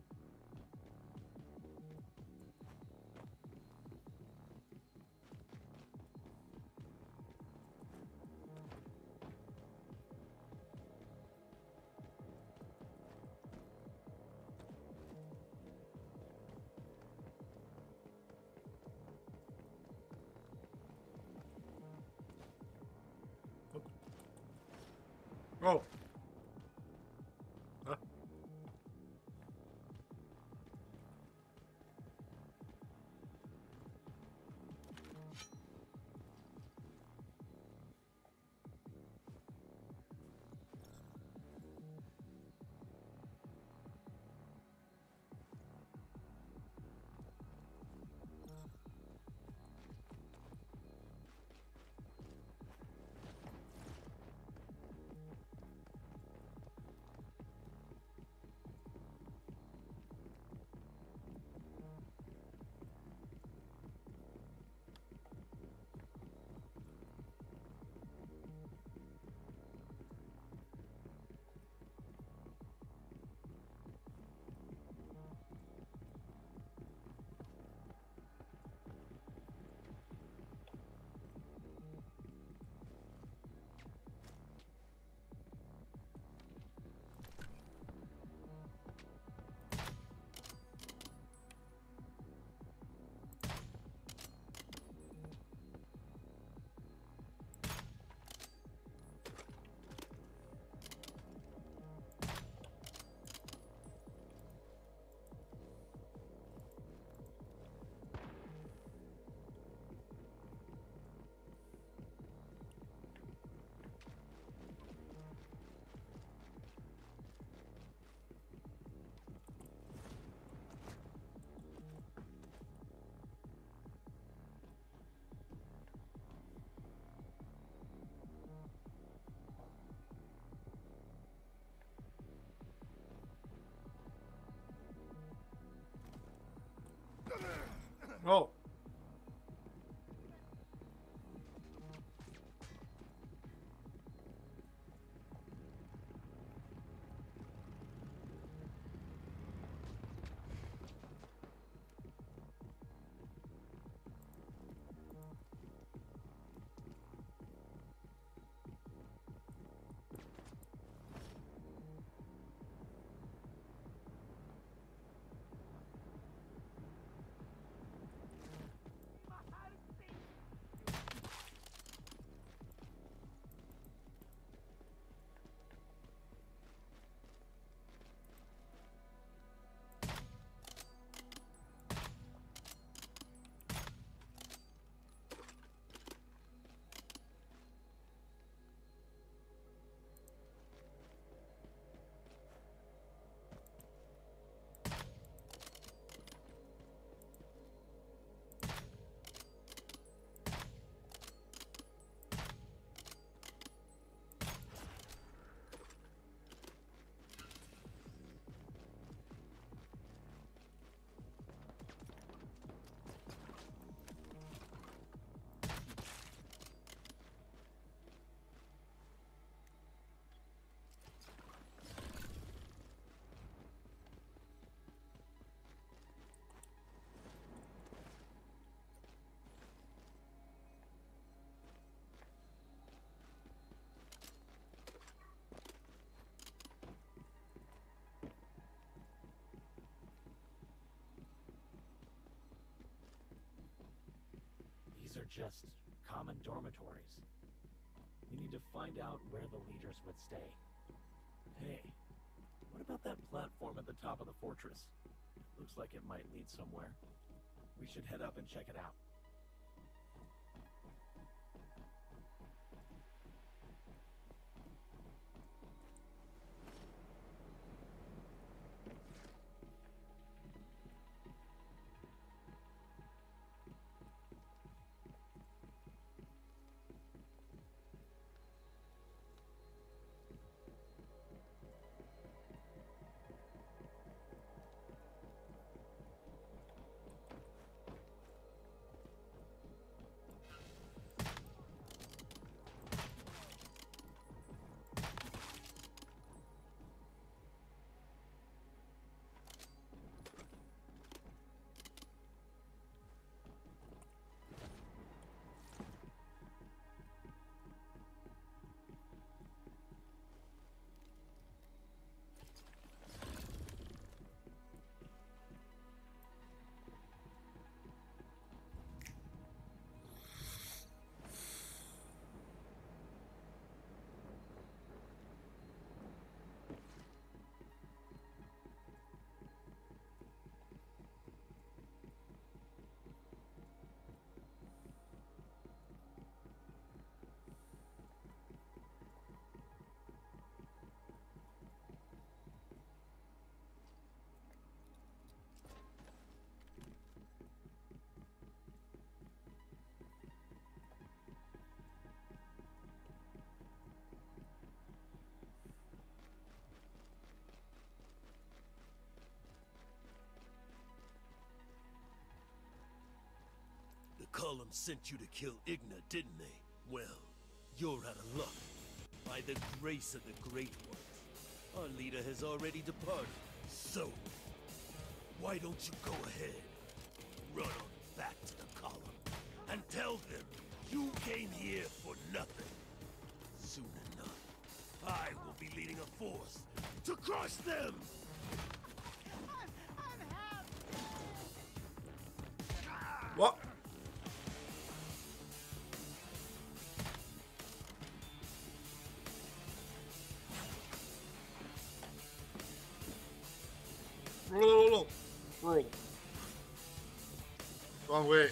Oh. Huh? Oh. These are just common dormitories. We need to find out where the leaders would stay. Hey, what about that platform at the top of the fortress? Looks like it might lead somewhere. We should head up and check it out. Cullum sent you to kill Igna, didn't they? Well, you're out of luck. By the grace of the Great Ones, our leader has already departed. So, why don't you go ahead, run on back to the column, and tell them you came here for nothing. Soon enough, I will be leading a force to crush them! What? Roll, roll, roll, roll. Wrong way.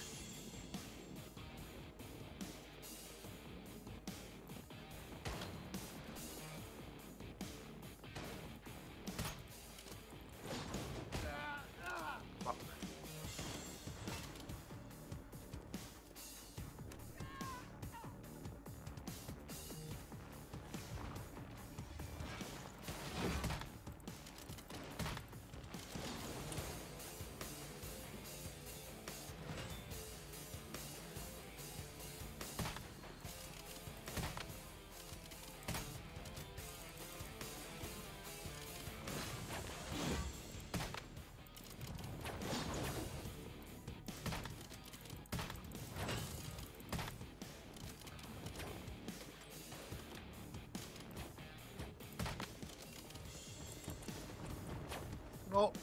No.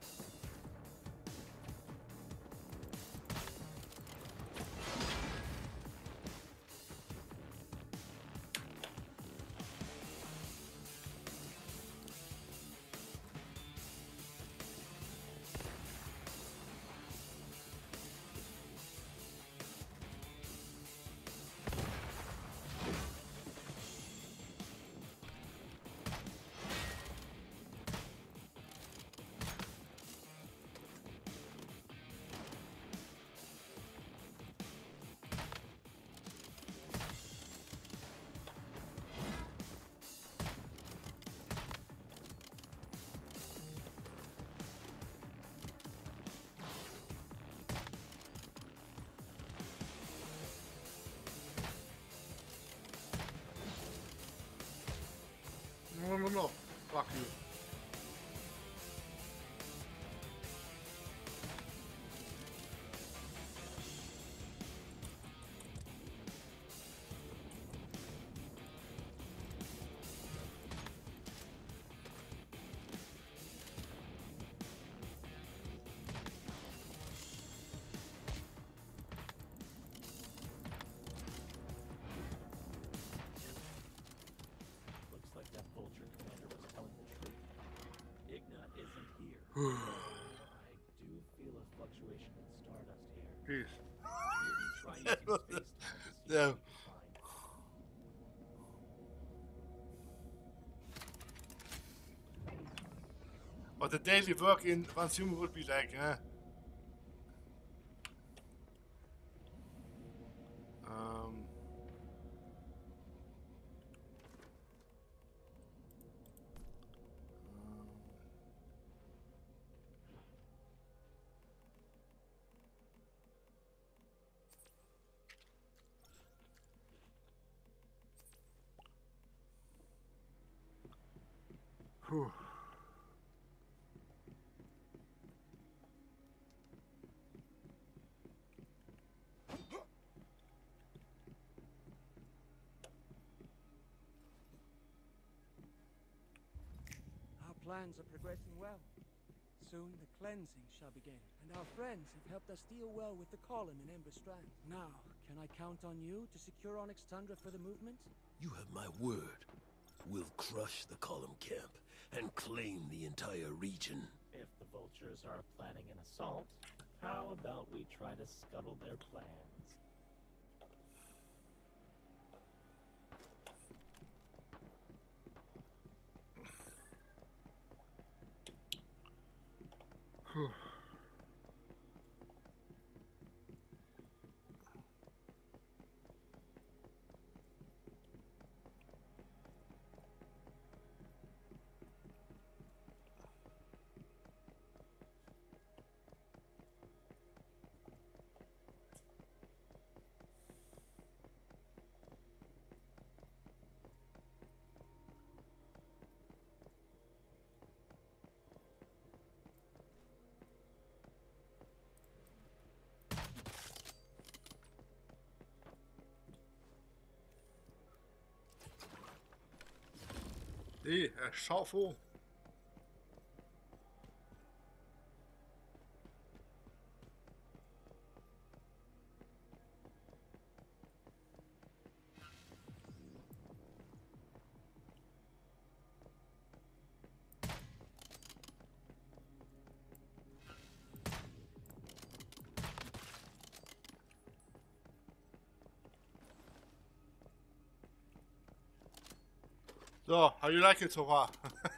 No, no, no. Fuck you. Looks like that vulture commander was telling the truth. Igna isn't here. I do feel a fluctuation in stardust here. Jeez. Maybe try using space-time to see Yeah. what you can find. What the daily work in consumer would be like, huh? Um. Whew. Our plans are progressing well. Soon the cleansing shall begin, and our friends have helped us deal well with the column in Ember Strand. Now, can I count on you to secure Onyx Tundra for the movement? You have my word. We'll crush the column camp and claim the entire region. If the vultures are planning an assault, how about we try to scuttle their plans? Whew. Det er så få. So, how you like it so far?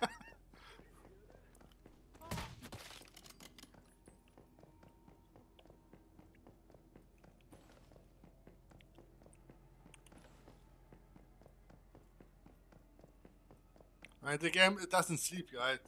And the game, it doesn't sleep, right?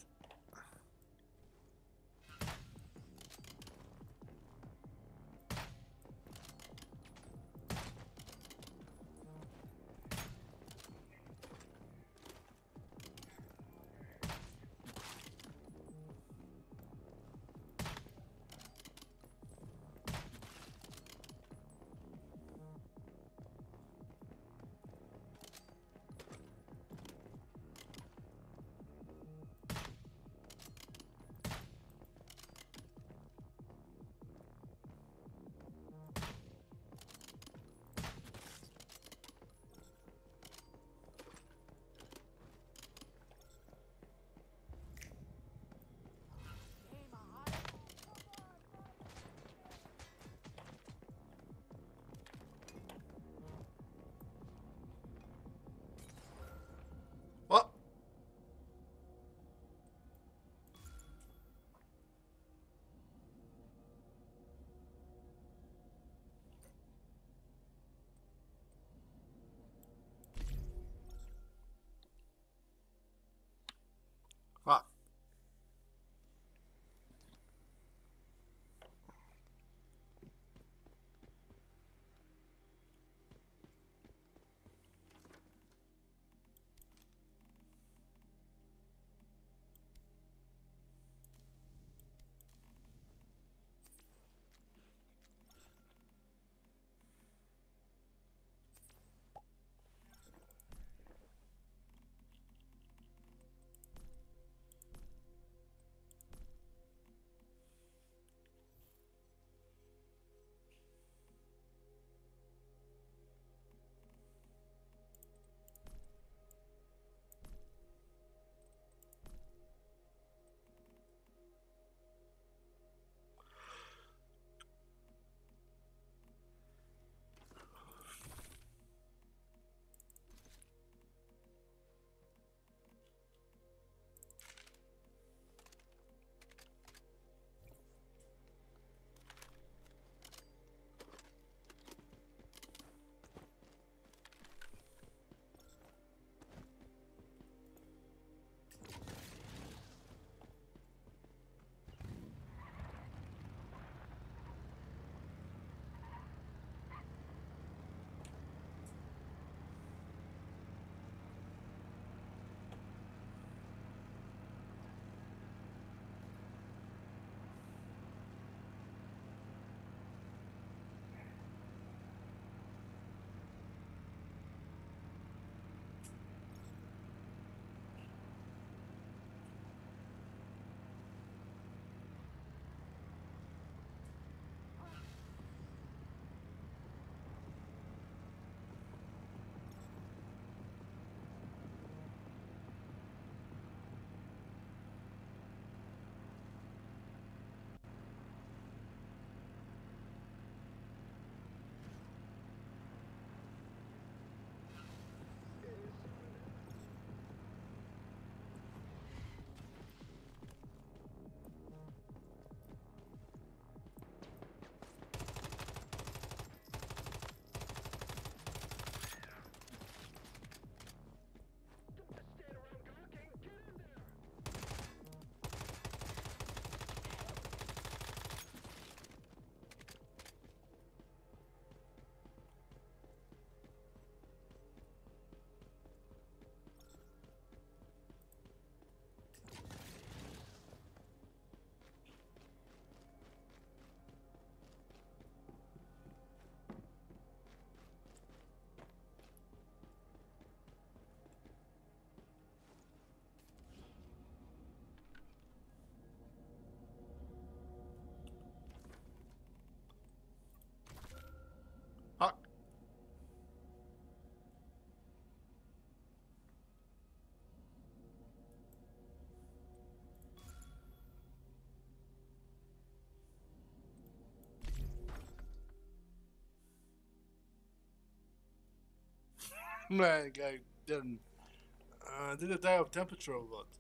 Man, guy didn't. Uh, did it die of temperature or what?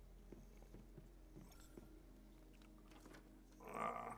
Uh,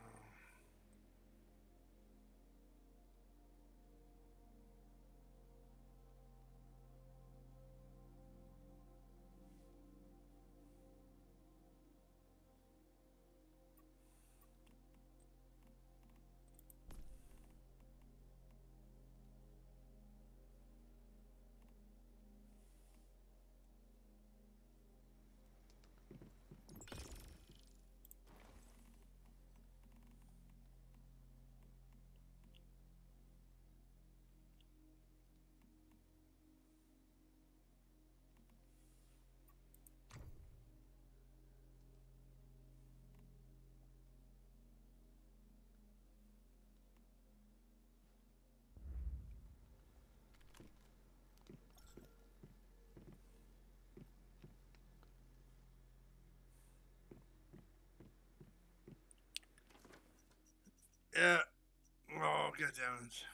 yeah. Oh, god damn it.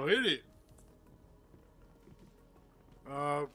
really? Uh.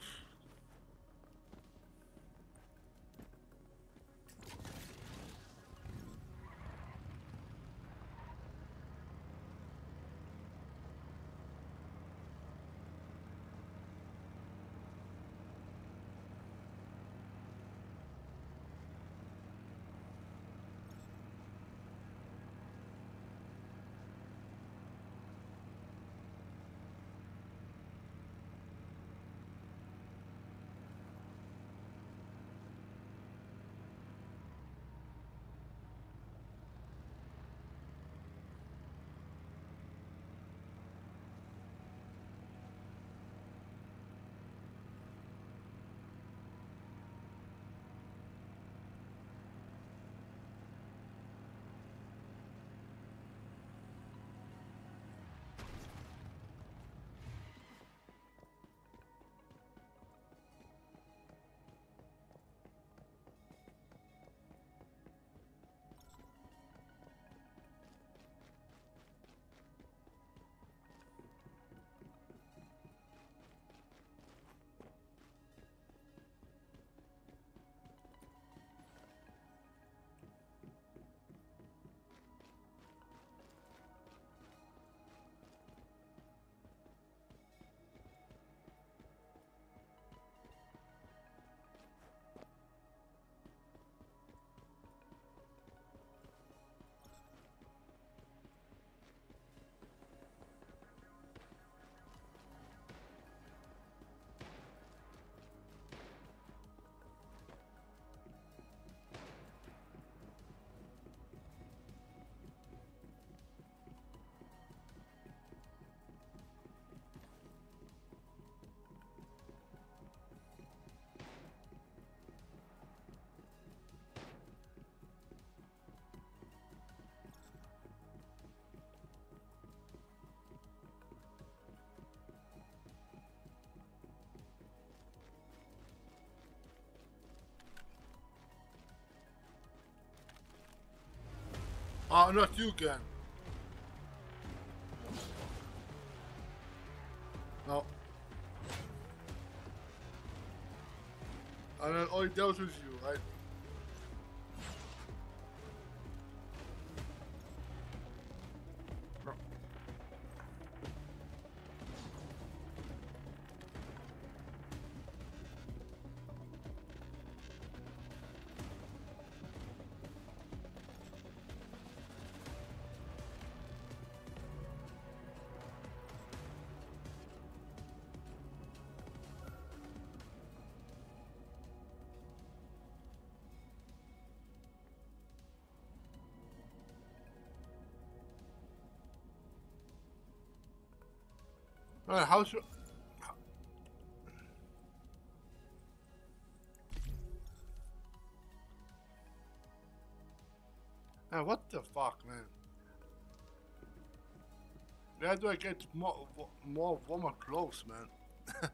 Oh, not you again. No. And then all he dealt with you, right? Alright, how should... Man, what the fuck, man? Where do I get more, more warmer clothes, man?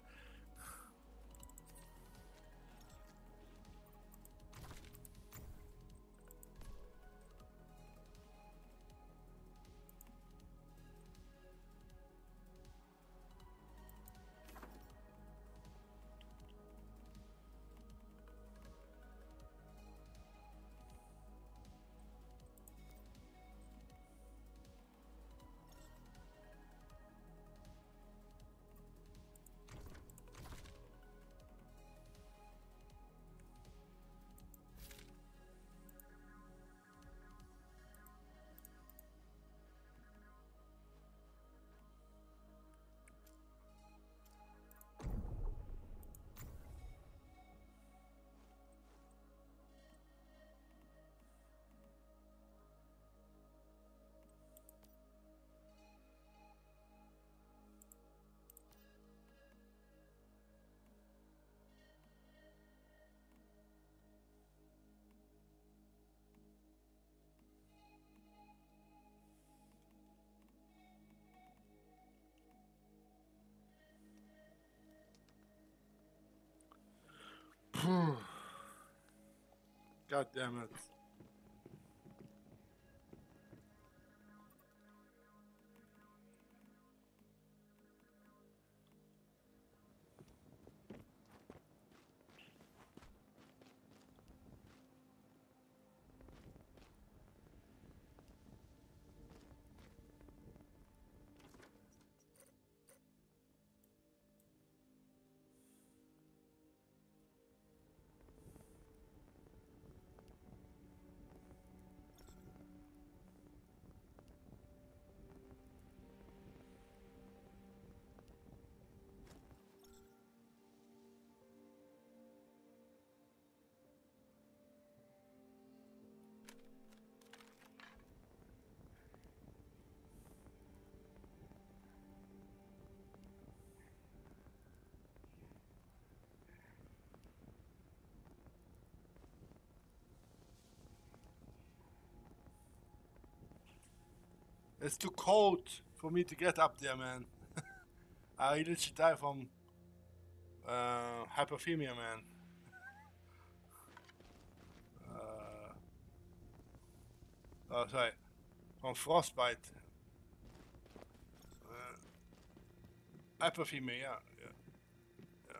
God damn it. It's too cold for me to get up there, man. I really should die from uh, hypothermia, man. Uh, oh, sorry, from frostbite. Uh, hypothermia, yeah, yeah, yeah.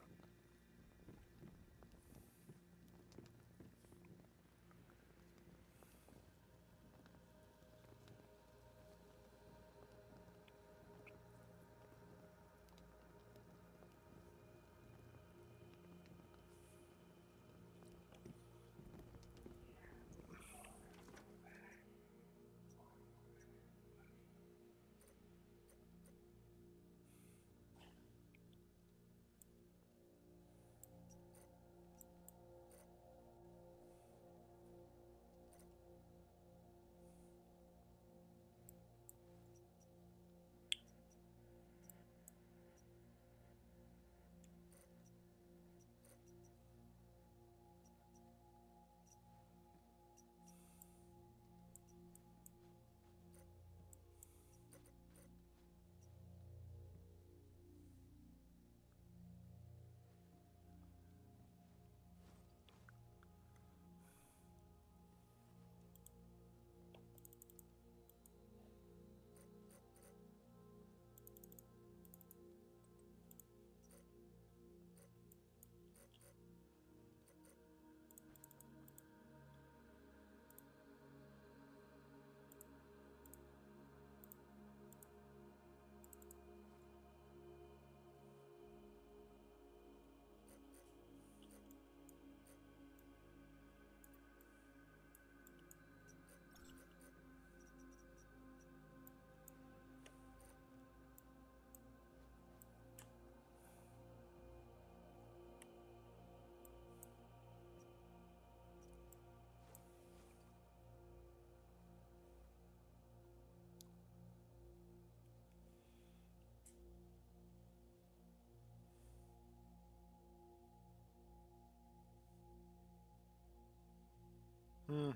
Hmm.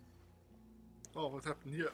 Oh, what happened here?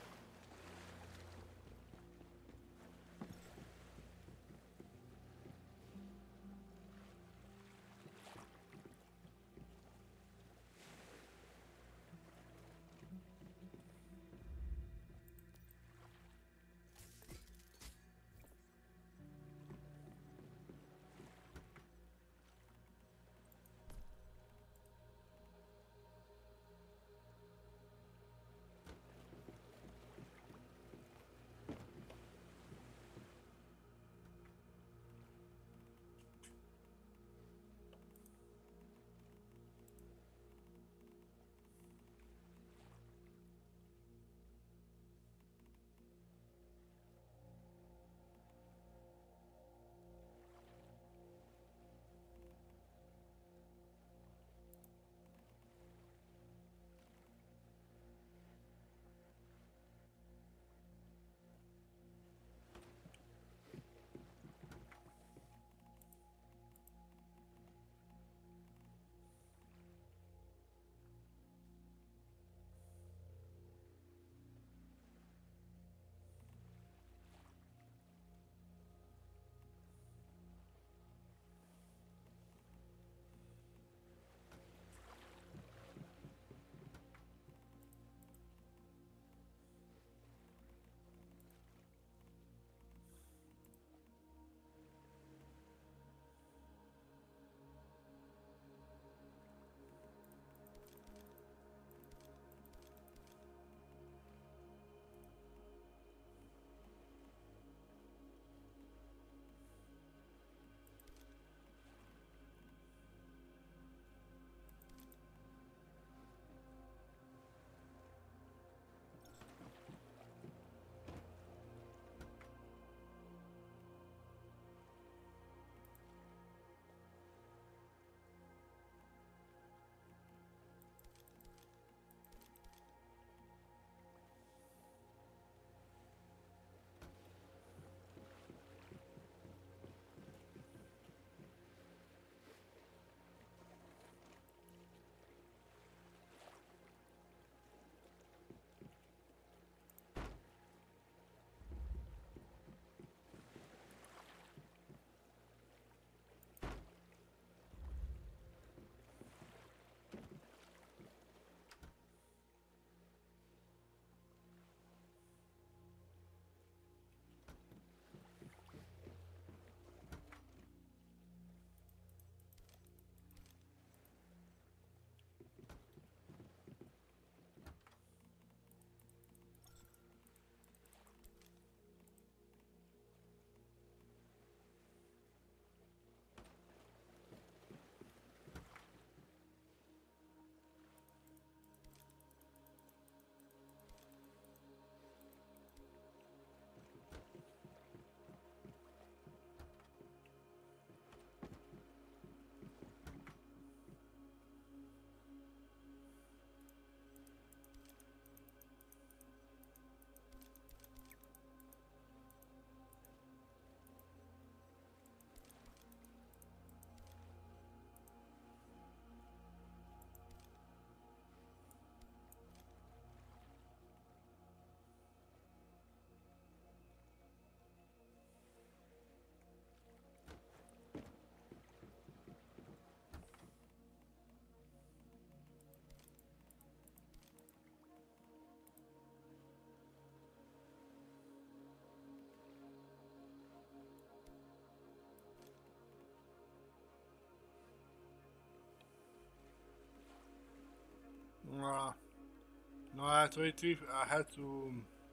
Uh, twenty-three. I had to.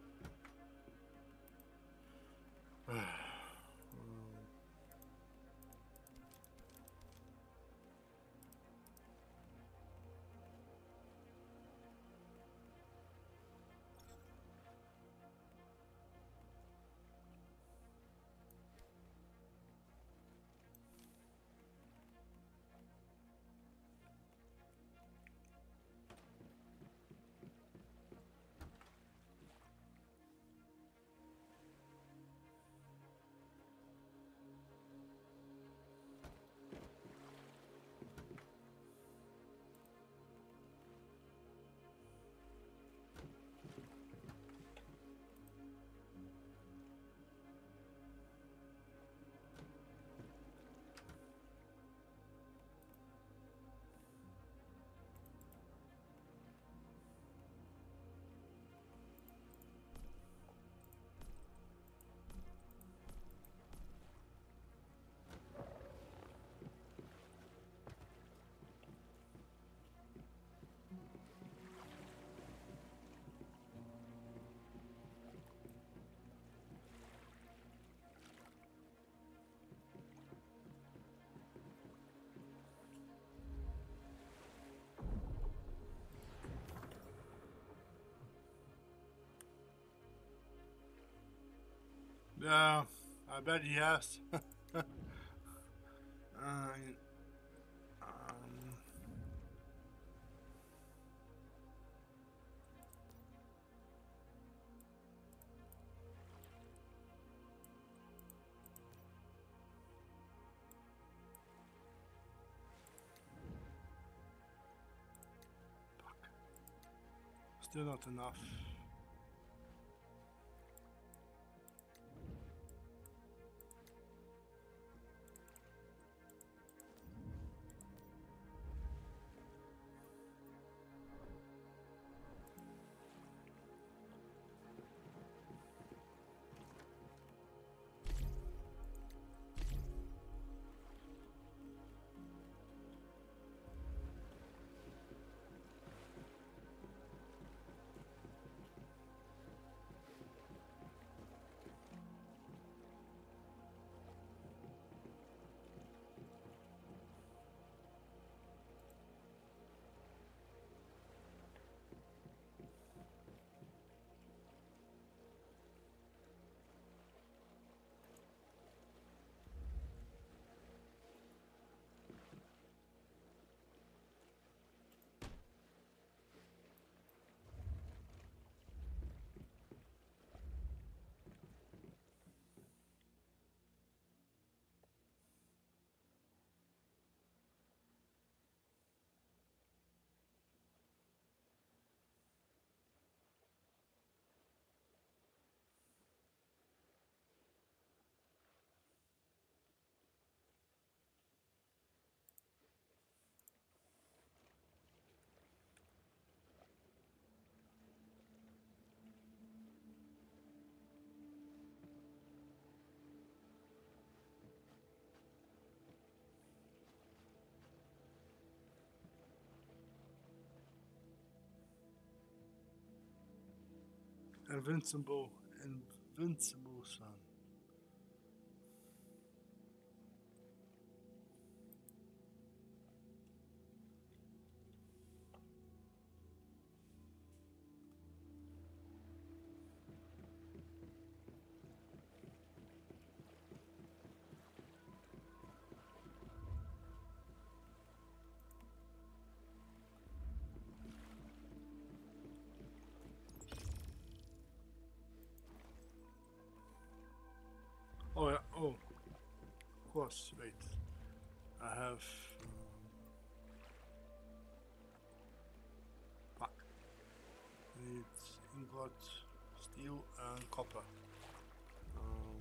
Um, yeah, I bet he has. uh, um, Still not enough. Invincible, invincible son. Oh yeah. Oh, of course. Wait, I have. Um, fuck. Need ingot, steel, and copper. Um,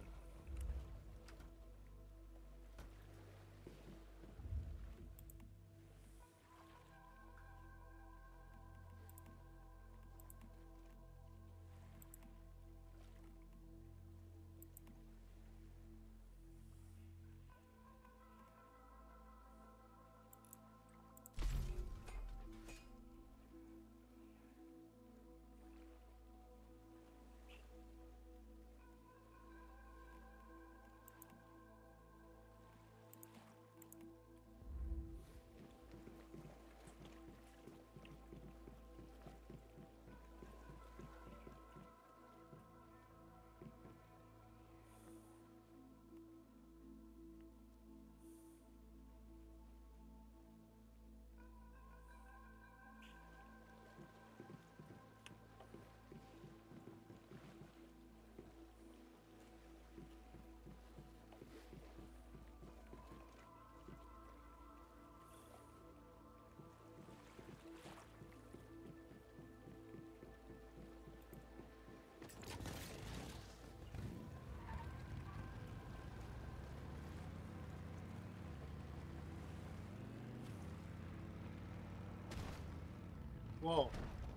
Whoa.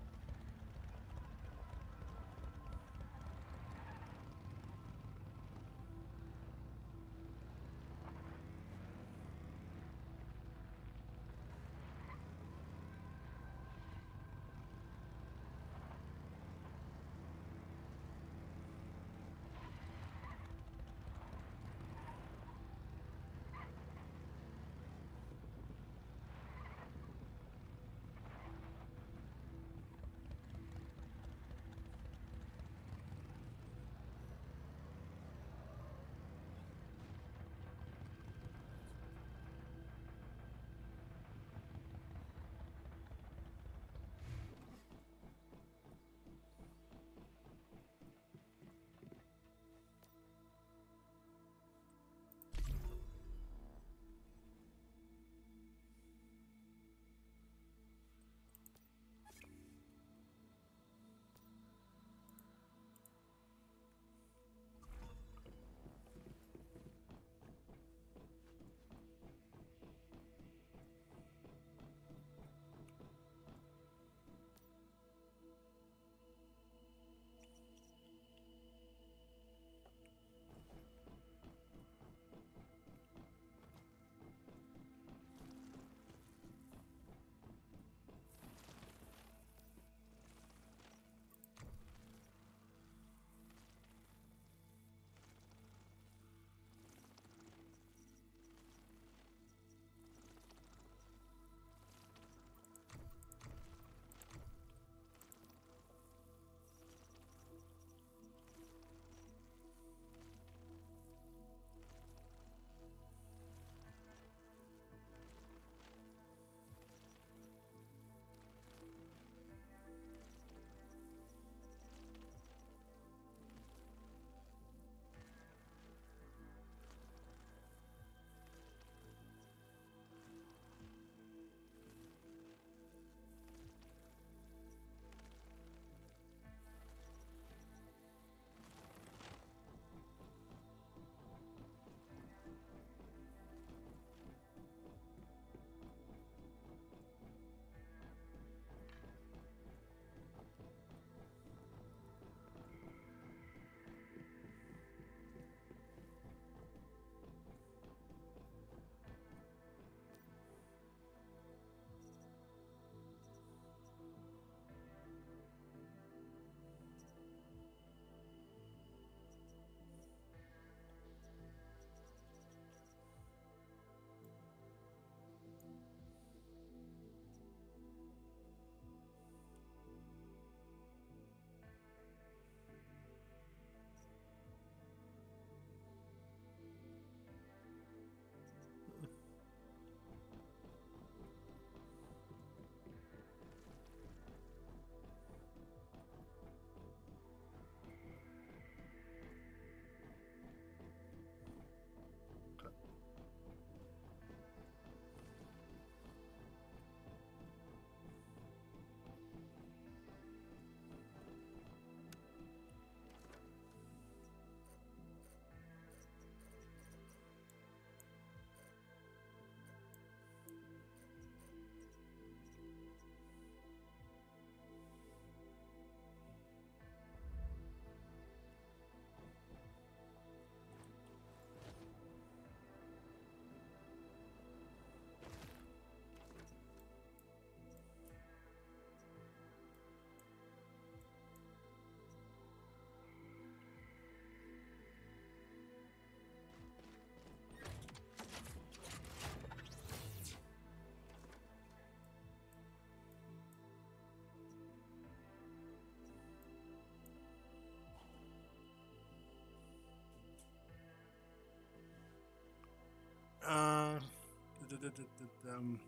Uh, d- d- d- d- d- um,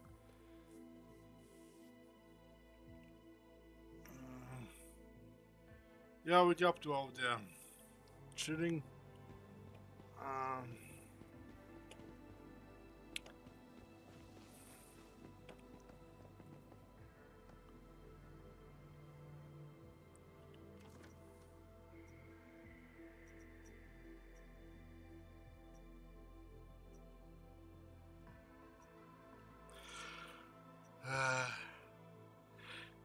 uh, yeah, what you up to out there? Chilling. Um, uh,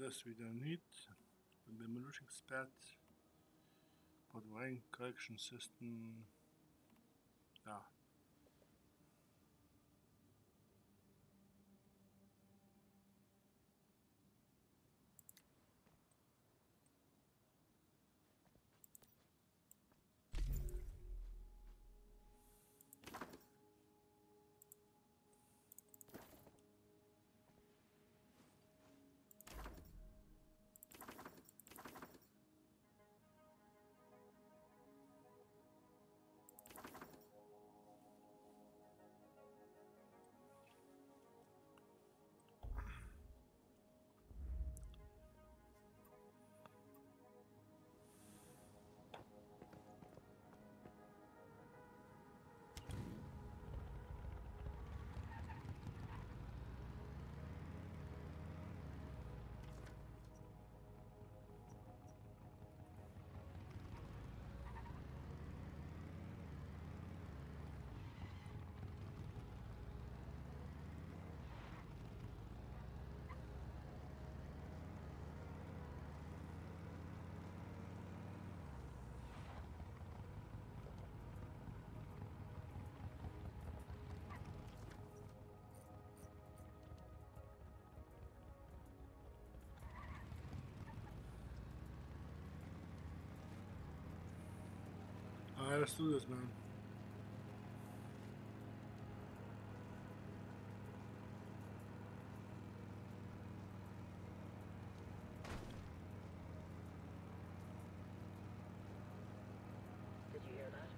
this we don't need. The demolition spat. But rain correction system. Yeah. Alright, let's do this, man. Did you hear that?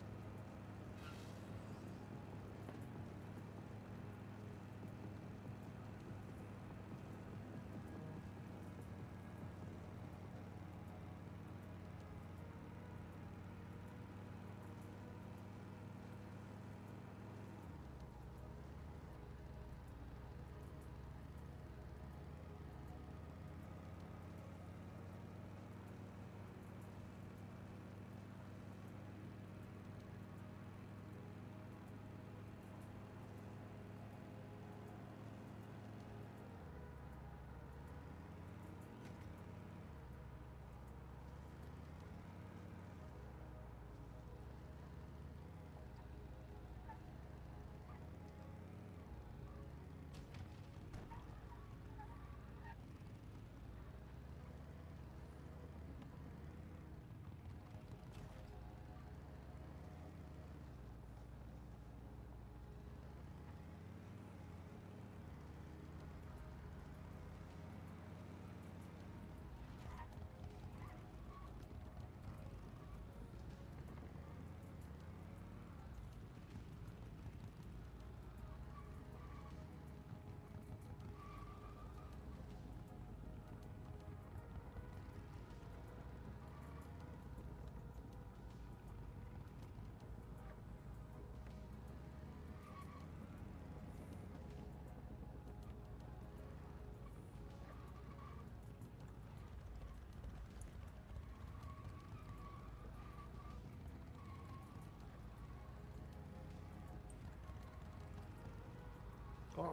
Oh.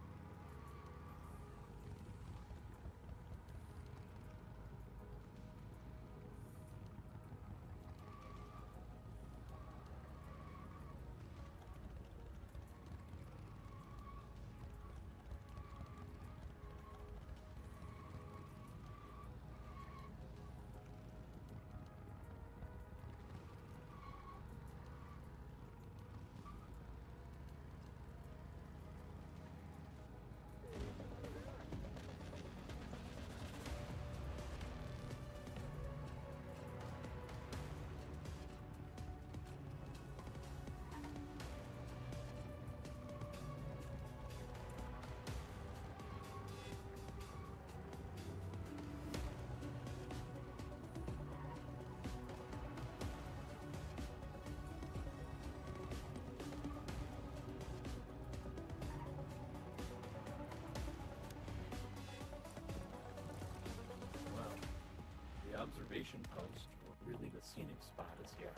Well, the observation post, or really the scenic spot, is here.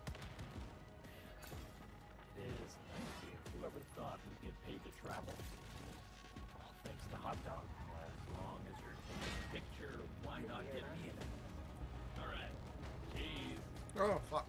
It is nice of whoever thought we'd get paid to travel. Well, thanks to Hot Dog, as long as you're taking pictures Why not get me in it? Alright. Cheese. Oh, fuck.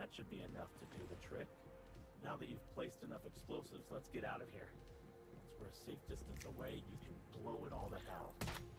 That should be enough to do the trick. Now that you've placed enough explosives, let's get out of here. Once we're a safe distance away, you can blow it all to hell.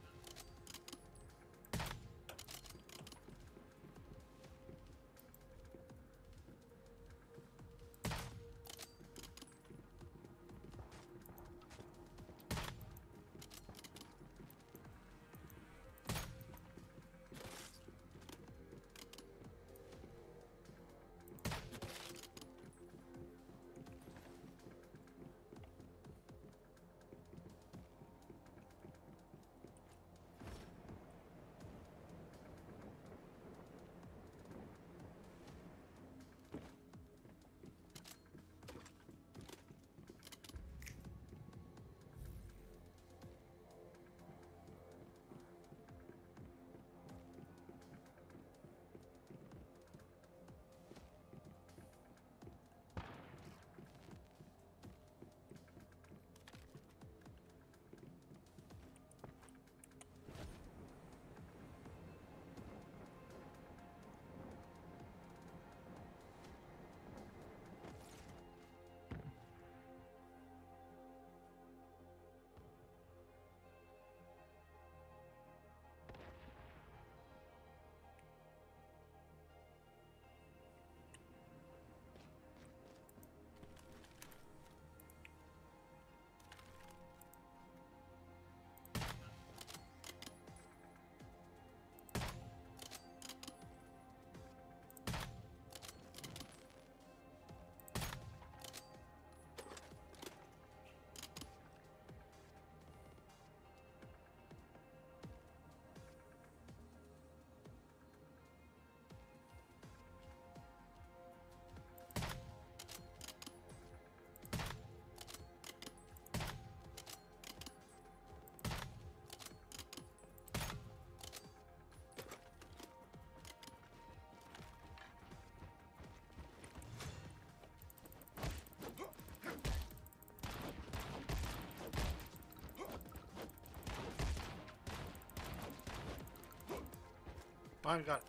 My God.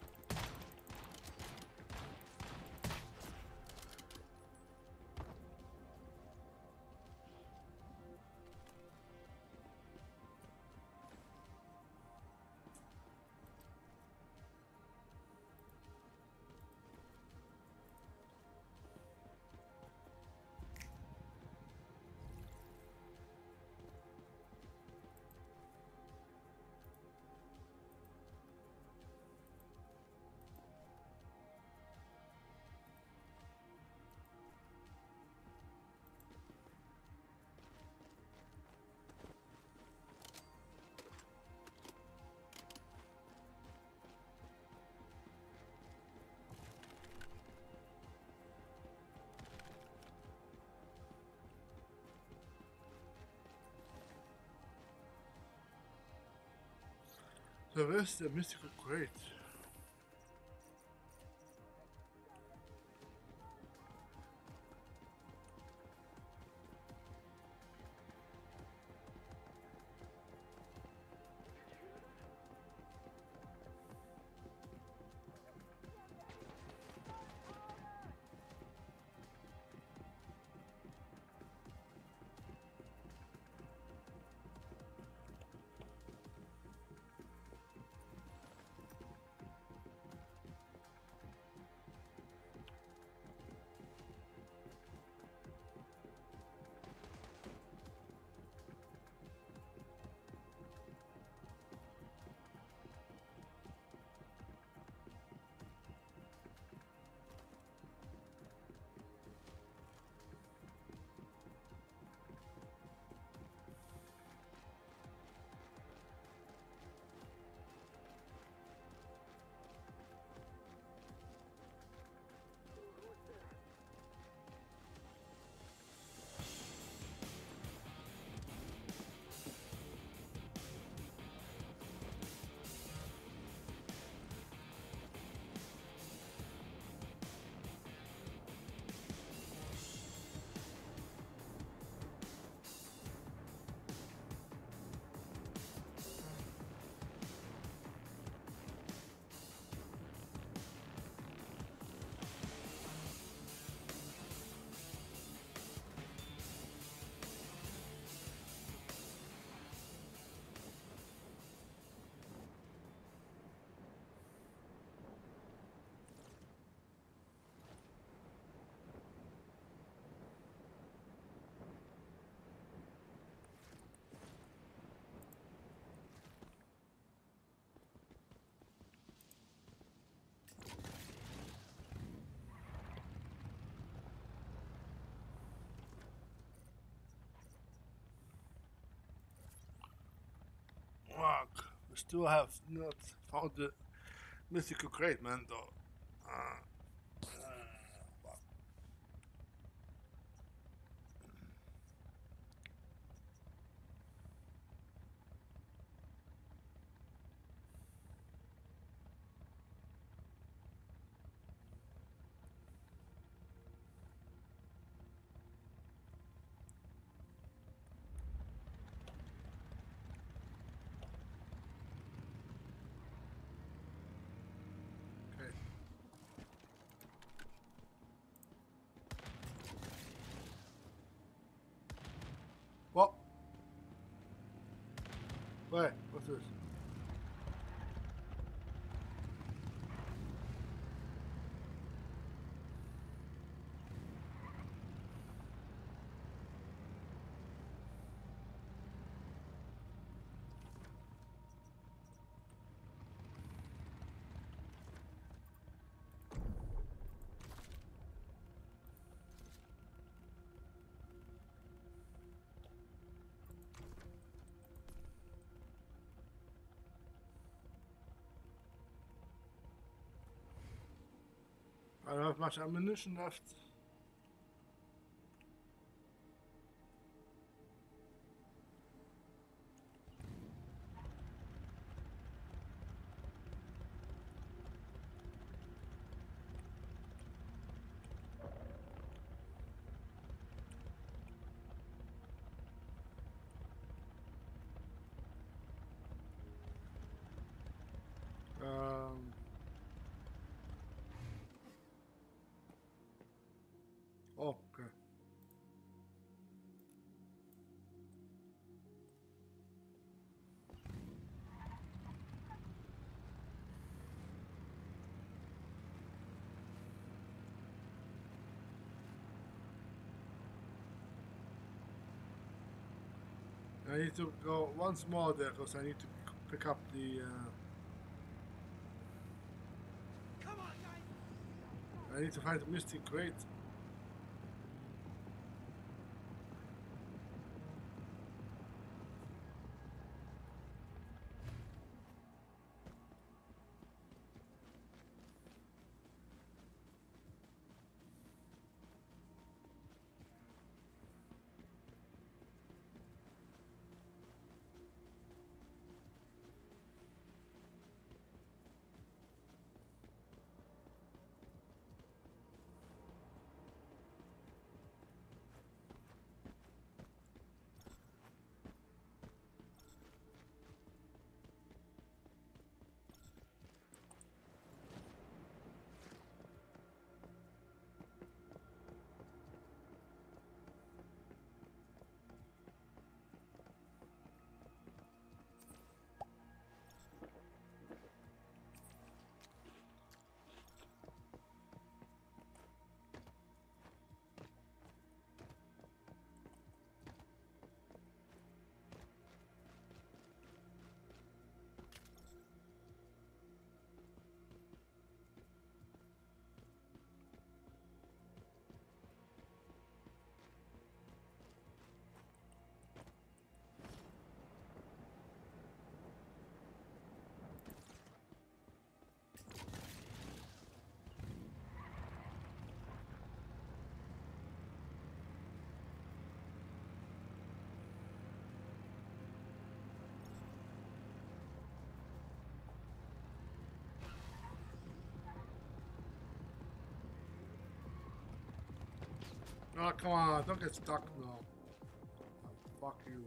So where's the mystical crate? still have not found the mythical crate, man. Though. Uh, okay. What? Wait, what's this? I don't have much ammunition left. Um. Oh, okay. I need to go once more there because I need to pick up the. Uh, Come on, guys! I need to find the mystic crate. Oh, come on, don't get stuck now. Oh, fuck you.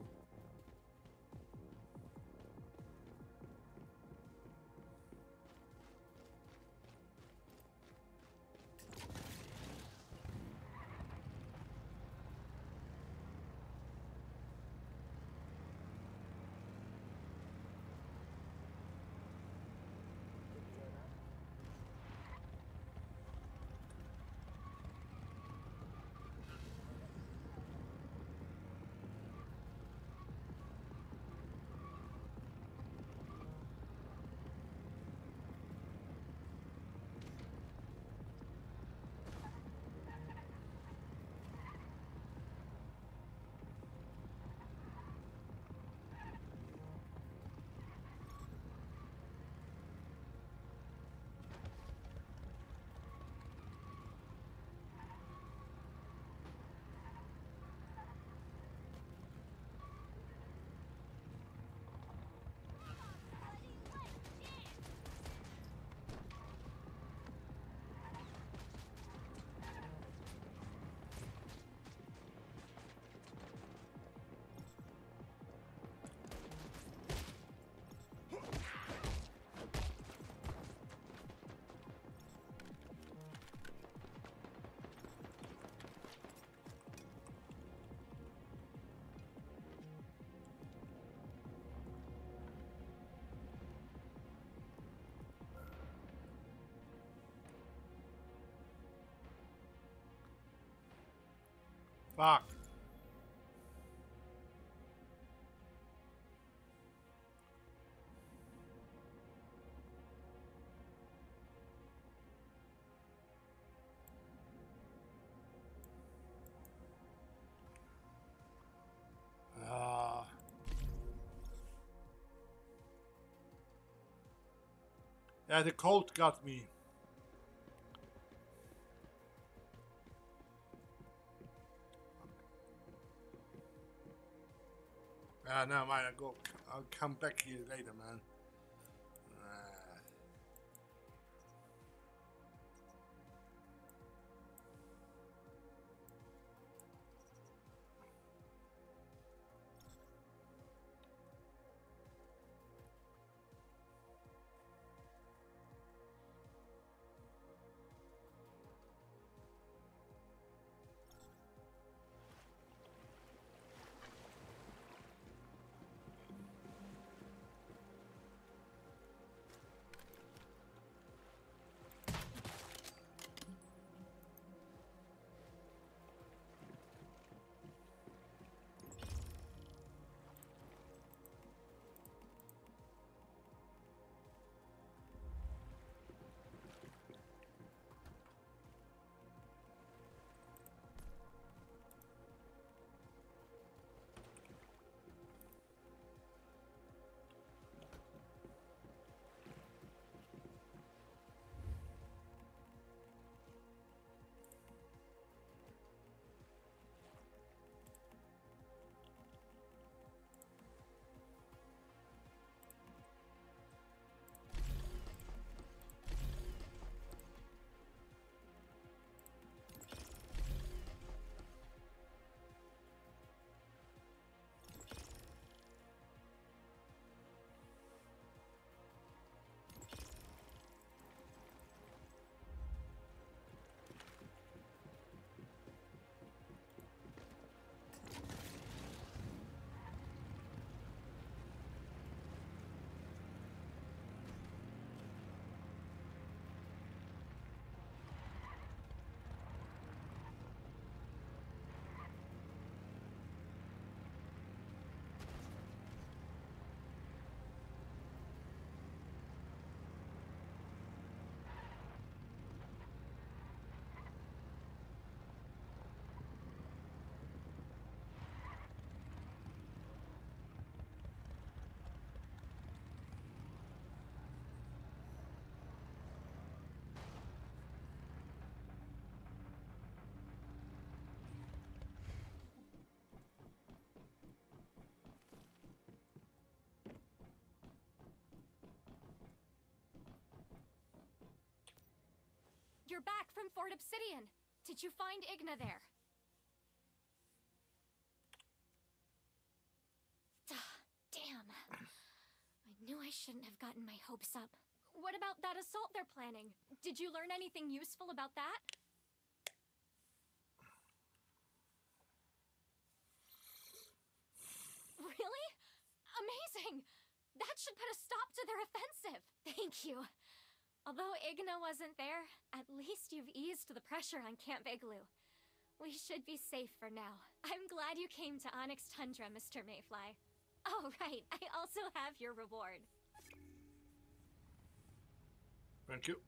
Fuck. Ah. Yeah, the cold got me. Ah, no, mind. I'll go. I'll come back here later, man. Ah. You're back from Fort Obsidian. Did you find Igna there? Damn. I knew I shouldn't have gotten my hopes up. What about that assault they're planning? Did you learn anything useful about that? Really? Amazing! That should put a stop to their offensive. Thank you. Although Igna wasn't there, at least you've eased the pressure on Camp Igloo. We should be safe for now. I'm glad you came to Onyx Tundra, Mister Mayfly. Oh, right. I also have your reward. Thank you.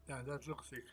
Yeah, that looks sick.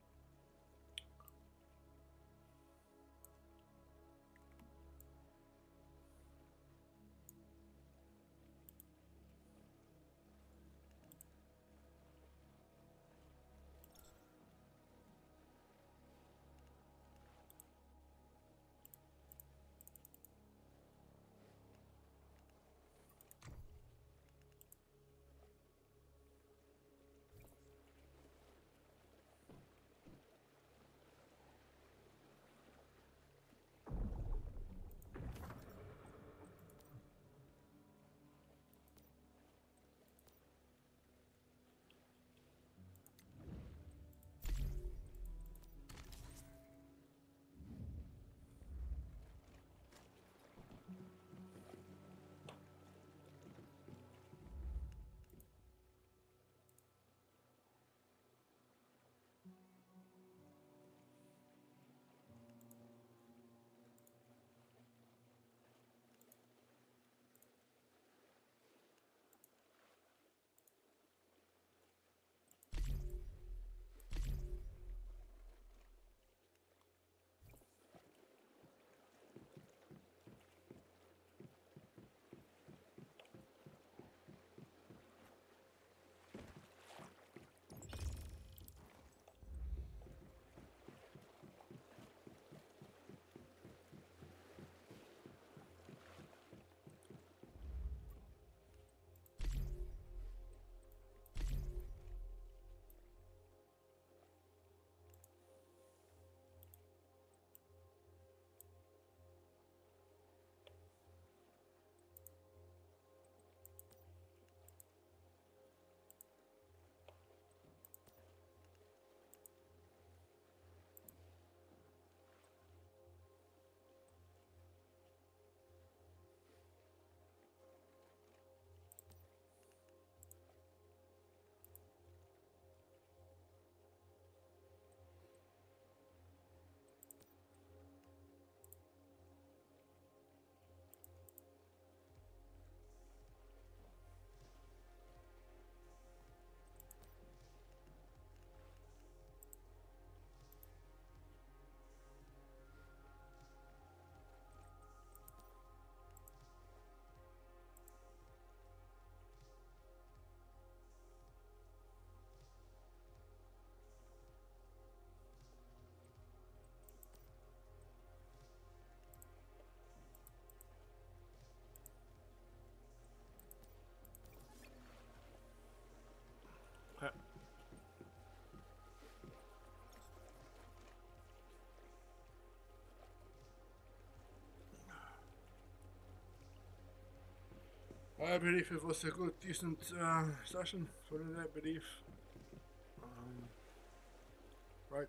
Okay. I believe it was a good, decent uh, session for today, I believe. Um, right.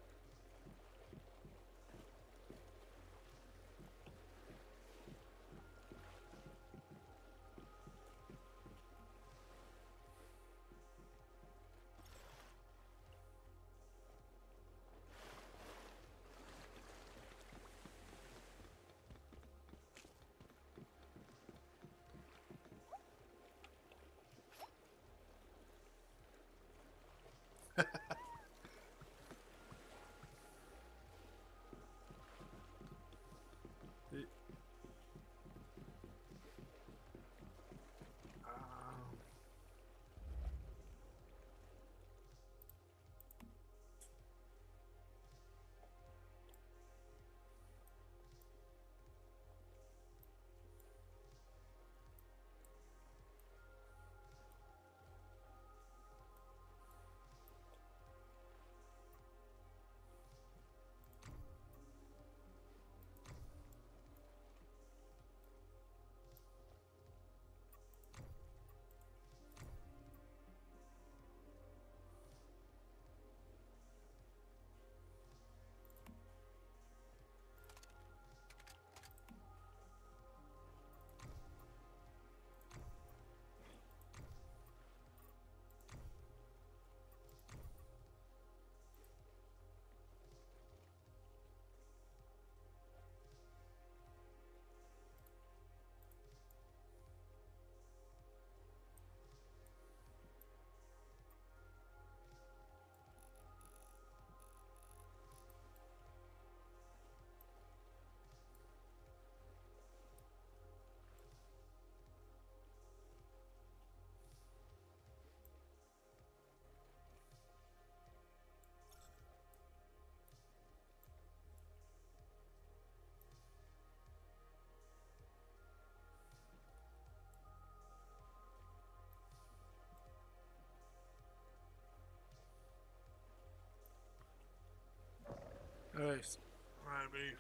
Anyways, maybe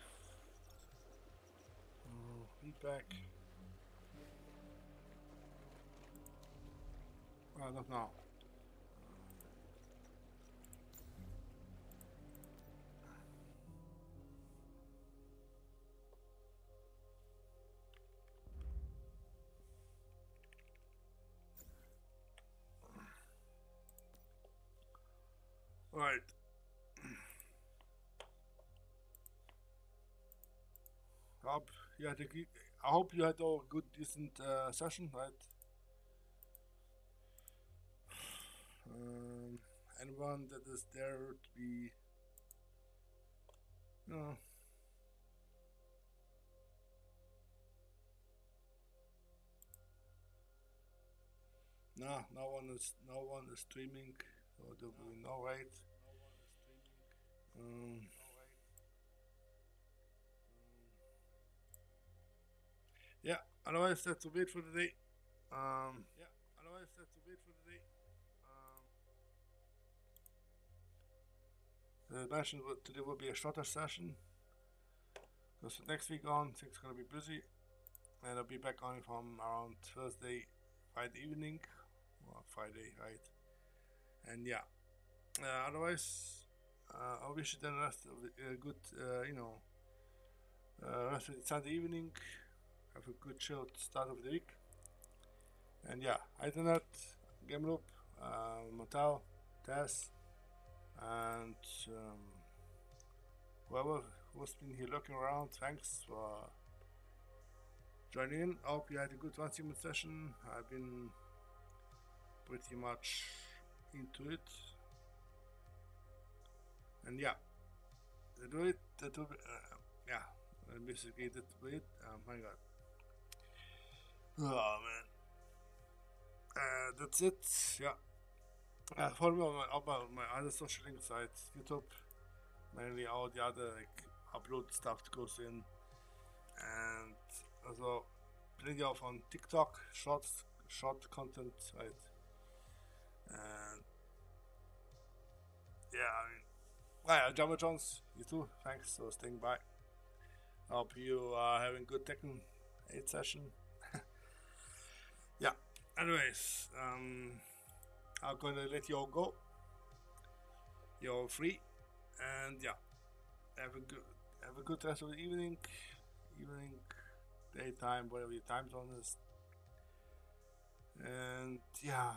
uh, feedback. I don't know. Right. Hope you had a good, I hope you had a good, decent uh, session, right? Um, anyone that is there to be, you know, no, no one is, no one is streaming, so there will be no wait. Um, yeah. Otherwise, that's a bit for today. Um, yeah. Otherwise, that's a bit for today. Um, as I mentioned, today will be a shorter session because next week on, things gonna be busy, and I'll be back on from around Thursday, Friday evening, or Friday, right? And yeah. Uh, otherwise, uh, I wish you the rest of the, uh, good, uh, you know, uh, rest of the Sunday evening. Have a good chill start of the week. And yeah, Internet, Game Loop, uh, Motel, Tess, and um, whoever who's been here looking around, thanks for joining in. I hope you had a good one human session. I've been pretty much into it. And yeah, that do it. That will be, uh, yeah, basically that will be it. Oh my god. Oh man. Uh, that's it. Yeah. Uh, follow me on my, on my, my other social link sites, YouTube, mainly all the other like upload stuff that goes in, and also plenty of on TikTok, short short content, right? And yeah, I mean, well, yeah, Java Jones, you too. Thanks for staying by. Hope you are having good Tekken eight session. Yeah. Anyways, um, I'm gonna let you all go. You're all free, and yeah, have a good have a good rest of the evening, evening, daytime, whatever your time zone is. And yeah,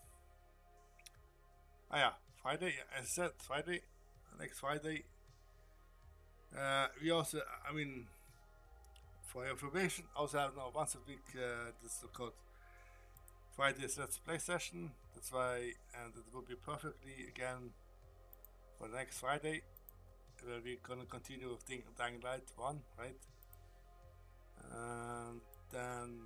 ah yeah, Friday. As I said, Friday, next Friday. Uh, we also, I mean, for your information, also have now once a week. Uh, this is called Friday's Let's Play session. That's why, and it will be perfectly again for next Friday, where we're gonna continue with Dying Light one, right? And then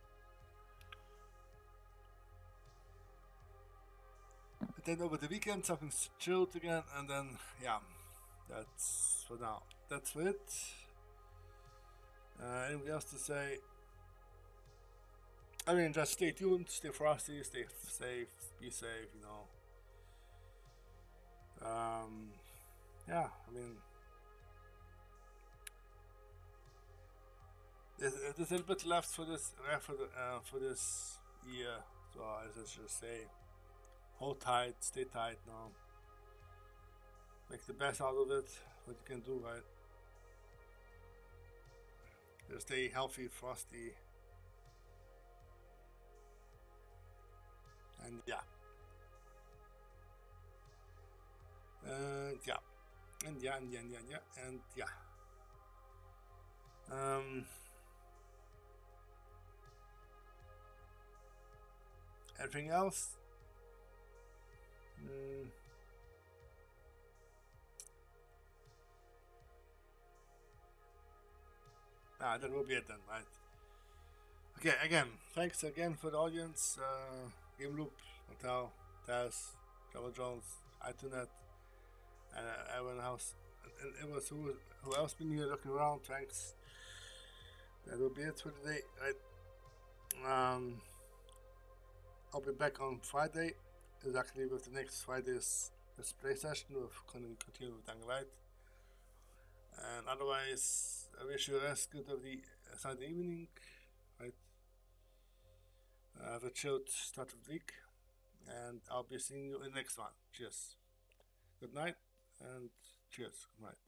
then over the weekend something's chilled again, and then yeah, that's for now. That's for it. Uh, anything else to say? I mean, just stay tuned, stay frosty, stay safe, be safe, you know. Um, yeah, I mean, there's, there's a little bit left for this uh, for the uh, for this year, so as I should say, hold tight, stay tight now, make the best out of it, what you can do, right? Just stay healthy, frosty, and yeah, and yeah, and yeah, and yeah, and yeah, and yeah, and yeah. Um, anything else? Mm. Ah, that will be it then, right? Okay, again, thanks again for the audience. Uh, Game Loop, Hotel, Taz, Java Jones, iTunet, and uh, everyone else. And it was who, who else been here looking around, thanks. That will be it for today, right? Um, I'll be back on Friday, exactly with the next Friday's display session. We're going to continue with Dying Light. And otherwise, I wish you a rest good of the Sunday evening. Right? Have a chilled start of the week. And I'll be seeing you in the next one. Cheers. Good night and cheers. Good night.